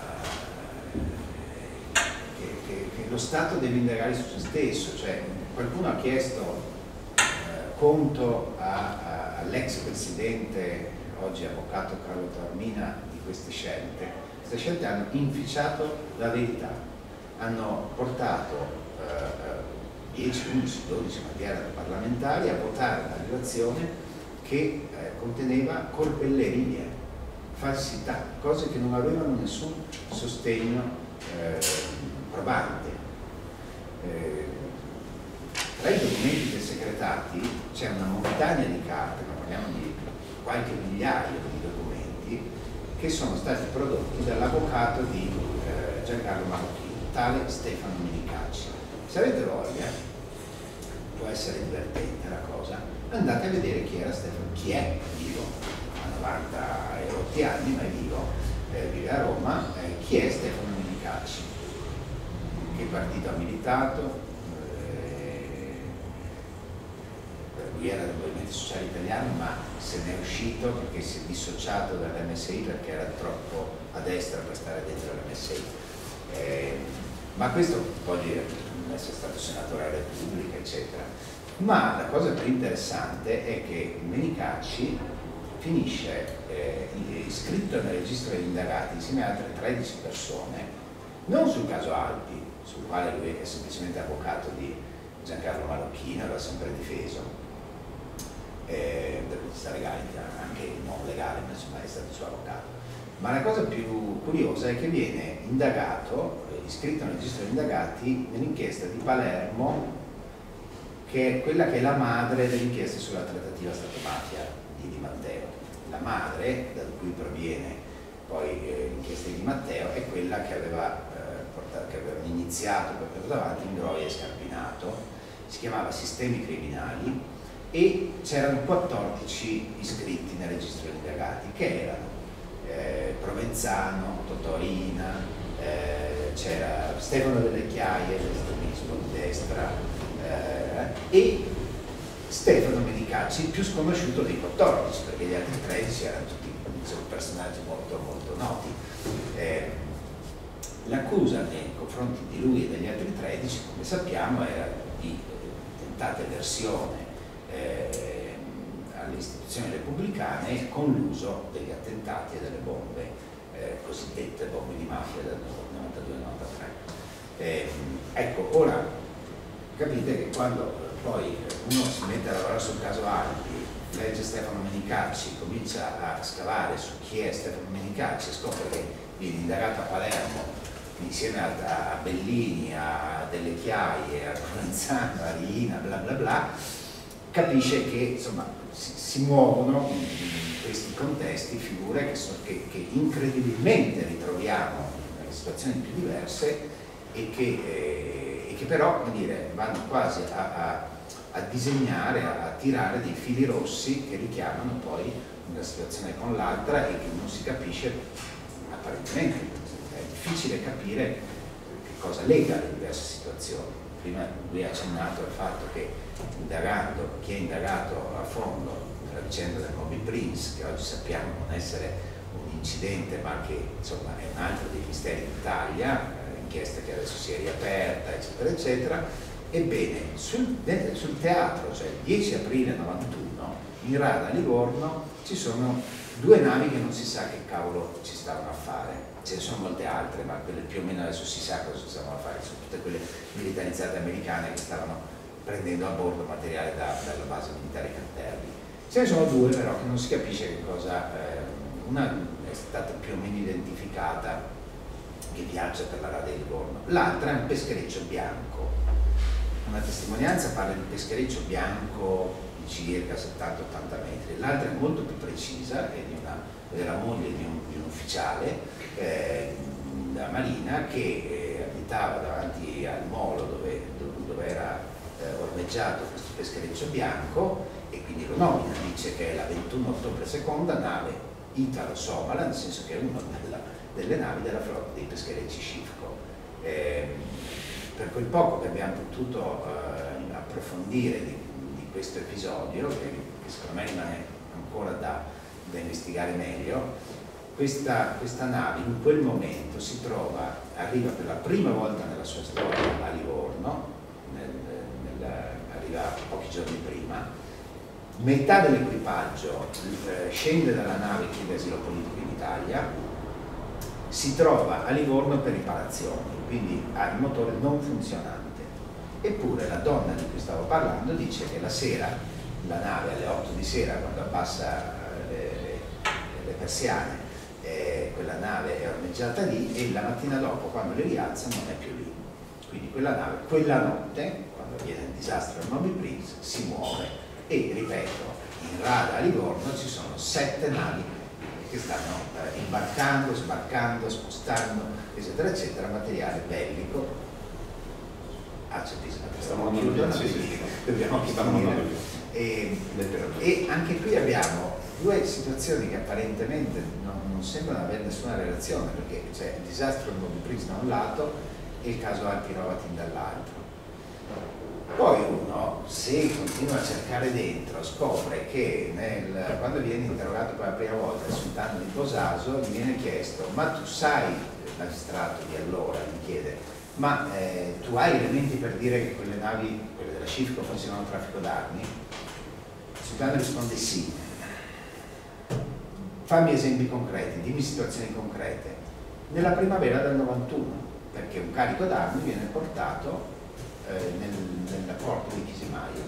che, che, che lo Stato deve indagare su se stesso, cioè qualcuno ha chiesto eh, conto all'ex presidente, oggi avvocato Carlo Taormina, di queste scelte. Queste scelte hanno inficiato la verità, hanno portato eh, dieci, undici, dodici magari parlamentari a votare una relazione che eh, conteneva colpellerie, falsità, cose che non avevano nessun sostegno eh, probante. Eh, tra i documenti desecretati c'è una montagna di carte, ma parliamo di qualche migliaio di documenti, che sono stati prodotti dall'avvocato di eh, Giancarlo Marocchino, tale Stefano Minicacci. Se avete voglia, può essere divertente la cosa, andate a vedere chi era Stefano, chi è vivo, ha novanta e rotti anni, ma è vivo, eh, vive a Roma. Eh, chi è Stefano Minicacci? Che partito ha militato? Eh, lui era del Movimento Movimento Sociale Italiano, ma se ne è uscito perché si è dissociato dall'M S I perché era troppo a destra per stare dentro l'M S I. Eh, ma questo può dire essere stato senatore della Repubblica, eccetera. Ma la cosa più interessante è che Menicacci finisce eh, iscritto nel registro degli indagati insieme a altre tredici persone, non sul caso Alpi, sul quale lui è semplicemente avvocato di Giancarlo Malocchino, l'ha sempre difeso, eh, dal punto di vista legale, anche non legale, ma insomma è stato il suo avvocato. Ma la cosa più curiosa è che viene indagato, eh, iscritto nel registro degli indagati, nell'inchiesta di Palermo, che è quella che è la madre dell'inchiesta sulla trattativa Stato-mafia di Di Matteo. La madre, da cui proviene poi eh, l'inchiesta di Di Matteo, è quella che aveva eh, portato, che avevano iniziato per portare avanti Ingroia e Scarpinato, si chiamava Sistemi Criminali, e c'erano quattordici iscritti nel registro degli indagati, che erano eh, Provenzano, Totorina, eh, c'era Stefano Delle Chiaie, dell'estremismo di destra, eh, e Stefano Menicacci, il più sconosciuto dei quattordici, perché gli altri tredici erano tutti insomma, personaggi molto, molto noti. Eh, l'accusa nei confronti di lui e degli altri tredici, come sappiamo, era di eh, tentata eversione eh, alle istituzioni repubblicane con l'uso degli attentati e delle bombe, eh, cosiddette bombe di mafia del novantadue novantatré. Eh, ecco, ora capite che quando poi uno si mette a lavorare sul caso Alpi, legge Stefano Menicacci, comincia a scavare su chi è Stefano Menicacci e scopre che viene indagato a Palermo insieme a, a Bellini, a Delle Chiaie, a Provenzano, a Riina, bla bla bla, capisce che insomma si, si muovono in, in questi contesti figure che, so, che, che incredibilmente ritroviamo nelle situazioni più diverse e che, eh, e che però, come dire, vanno quasi a, a, a disegnare, a, a tirare dei fili rossi che richiamano poi una situazione con l'altra e che non si capisce apparentemente. È difficile capire che cosa lega le diverse situazioni. Prima lui ha accennato al fatto che indagando, chi è indagato a fondo nella vicenda del Moby Prince, che oggi sappiamo non essere un incidente ma che insomma è un altro dei misteri d'Italia, inchiesta che adesso si è riaperta, eccetera, eccetera. Ebbene, sul, sul teatro, cioè il dieci aprile novantuno, in Rada a Livorno, ci sono due navi che non si sa che cavolo ci stavano a fare. Ce ne sono molte altre, ma quelle più o meno adesso si sa cosa ci stavano a fare, sono tutte quelle militarizzate americane che stavano prendendo a bordo materiale da, dalla base militare Canterbury. Ce ne sono due però che non si capisce che cosa, eh, una è stata più o meno identificata, che viaggia per la Rada di Livorno, l'altra è un peschereccio bianco. Una testimonianza parla di peschereccio bianco di circa settanta ottanta metri, l'altra è molto più precisa, è di una, della moglie di un, di un ufficiale eh, della Marina che eh, abitava davanti al molo dove, dove, dove era eh, ormeggiato questo peschereccio bianco e quindi lo nomina, dice che è la ventuno ottobre seconda nave italo-somala, nel senso che è una della, delle navi della flotta dei pescherecci Scifco. Eh, per quel poco che abbiamo potuto eh, approfondire di, di questo episodio, che, che secondo me rimane ancora da, da investigare meglio, questa, questa nave in quel momento si trova, arriva per la prima volta nella sua storia a Livorno, nel, nel, arriva pochi giorni prima, metà dell'equipaggio eh, scende dalla nave e chiede asilo politico in Italia, si trova a Livorno per riparazioni, quindi ha il motore non funzionante. Eppure la donna di cui stavo parlando dice che la sera, la nave alle otto di sera, quando abbassa le, le, le persiane, eh, quella nave è ormeggiata lì e la mattina dopo, quando le rialza, non è più lì. Quindi quella nave, quella notte, quando avviene il disastro del Moby Prince, si muove e, ripeto, in Rada a Livorno ci sono sette navi che stanno eh, imbarcando, sbarcando, spostando, eccetera, eccetera, materiale bellico. Ah, c'è bisogno, stiamo chiudendo, sì, sì, dobbiamo finire. E, e anche qui abbiamo due situazioni che apparentemente non, non sembrano avere nessuna relazione, perché c'è il disastro del Moby Prince da un lato e il caso Alpi Rovatin dall'altro. Poi uno, se continua a cercare dentro, scopre che nel, quando viene interrogato per la prima volta il sultano di Bosaso gli viene chiesto: ma tu sai, il magistrato di allora gli chiede, ma eh, tu hai elementi per dire che quelle navi, quelle della Cifco, facevano traffico d'armi? Il sultano risponde sì. Fammi esempi concreti, dimmi situazioni concrete. Nella primavera del novantuno, perché un carico d'armi viene portato eh, nel, nel porto di Chisimaio.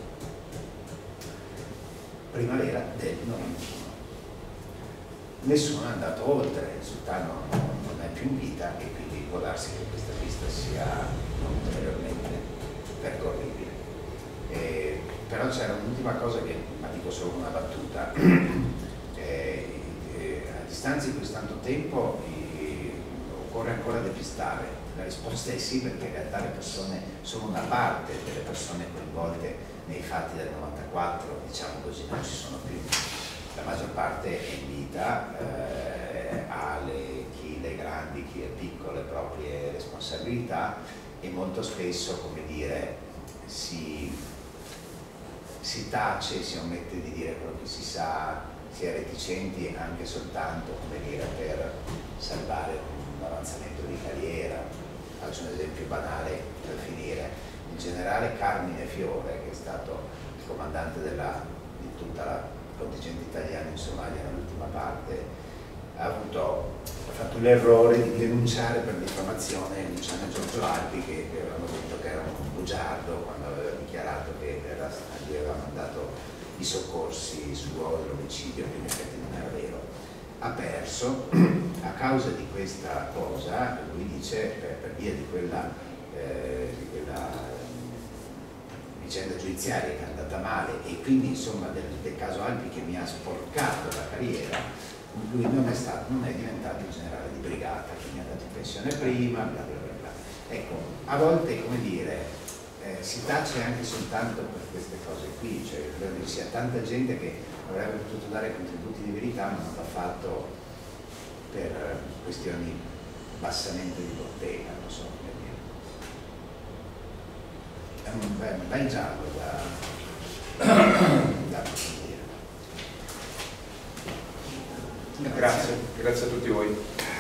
Primavera del novantuno. Nessuno è andato oltre, il sultano non è più in vita e quindi può darsi che questa pista sia non ulteriormente percorribile. Eh, però c'era un'ultima cosa che, ma dico solo una battuta, eh, eh, a distanza di così tanto tempo eh, occorre ancora depistare. La risposta è sì, perché in realtà le persone sono una parte delle persone coinvolte nei fatti del novantaquattro, diciamo così, non ci sono più. La maggior parte è in vita, eh, ha le, chi le grandi, chi le piccole proprie responsabilità e molto spesso, come dire, si, si tace, si omette di dire quello che si sa, si è reticenti anche soltanto, come dire, per salvare un avanzamento di carriera. Faccio un esempio banale per finire. Il generale Carmine Fiore, che è stato il comandante della, di tutta la contingente italiano in Somalia nell'ultima parte, ha, avuto, ha fatto l'errore di denunciare per diffamazione Luciano Giorgio Alpi, che avevano detto che era un bugiardo quando aveva dichiarato che era, gli aveva mandato i soccorsi sul luogo dell'omicidio, che in effetti non era vero. Ha perso a causa di questa cosa, lui dice, per, per via di quella, eh, di quella vicenda giudiziaria che è andata male e quindi insomma del, del caso Alpi che mi ha sporcato la carriera, lui non è, stato, non è diventato il generale di brigata, che mi ha dato in pensione prima, bla bla bla bla. Ecco, a volte, come dire, eh, si tace anche soltanto per queste cose qui, cioè credo che ci sia tanta gente che avrebbe potuto dare contributi di verità ma non l'ha fatto per questioni bassamente di bottega, non so come dire. È un bel, un bel giallo da, da approfondire. Grazie, grazie a tutti voi.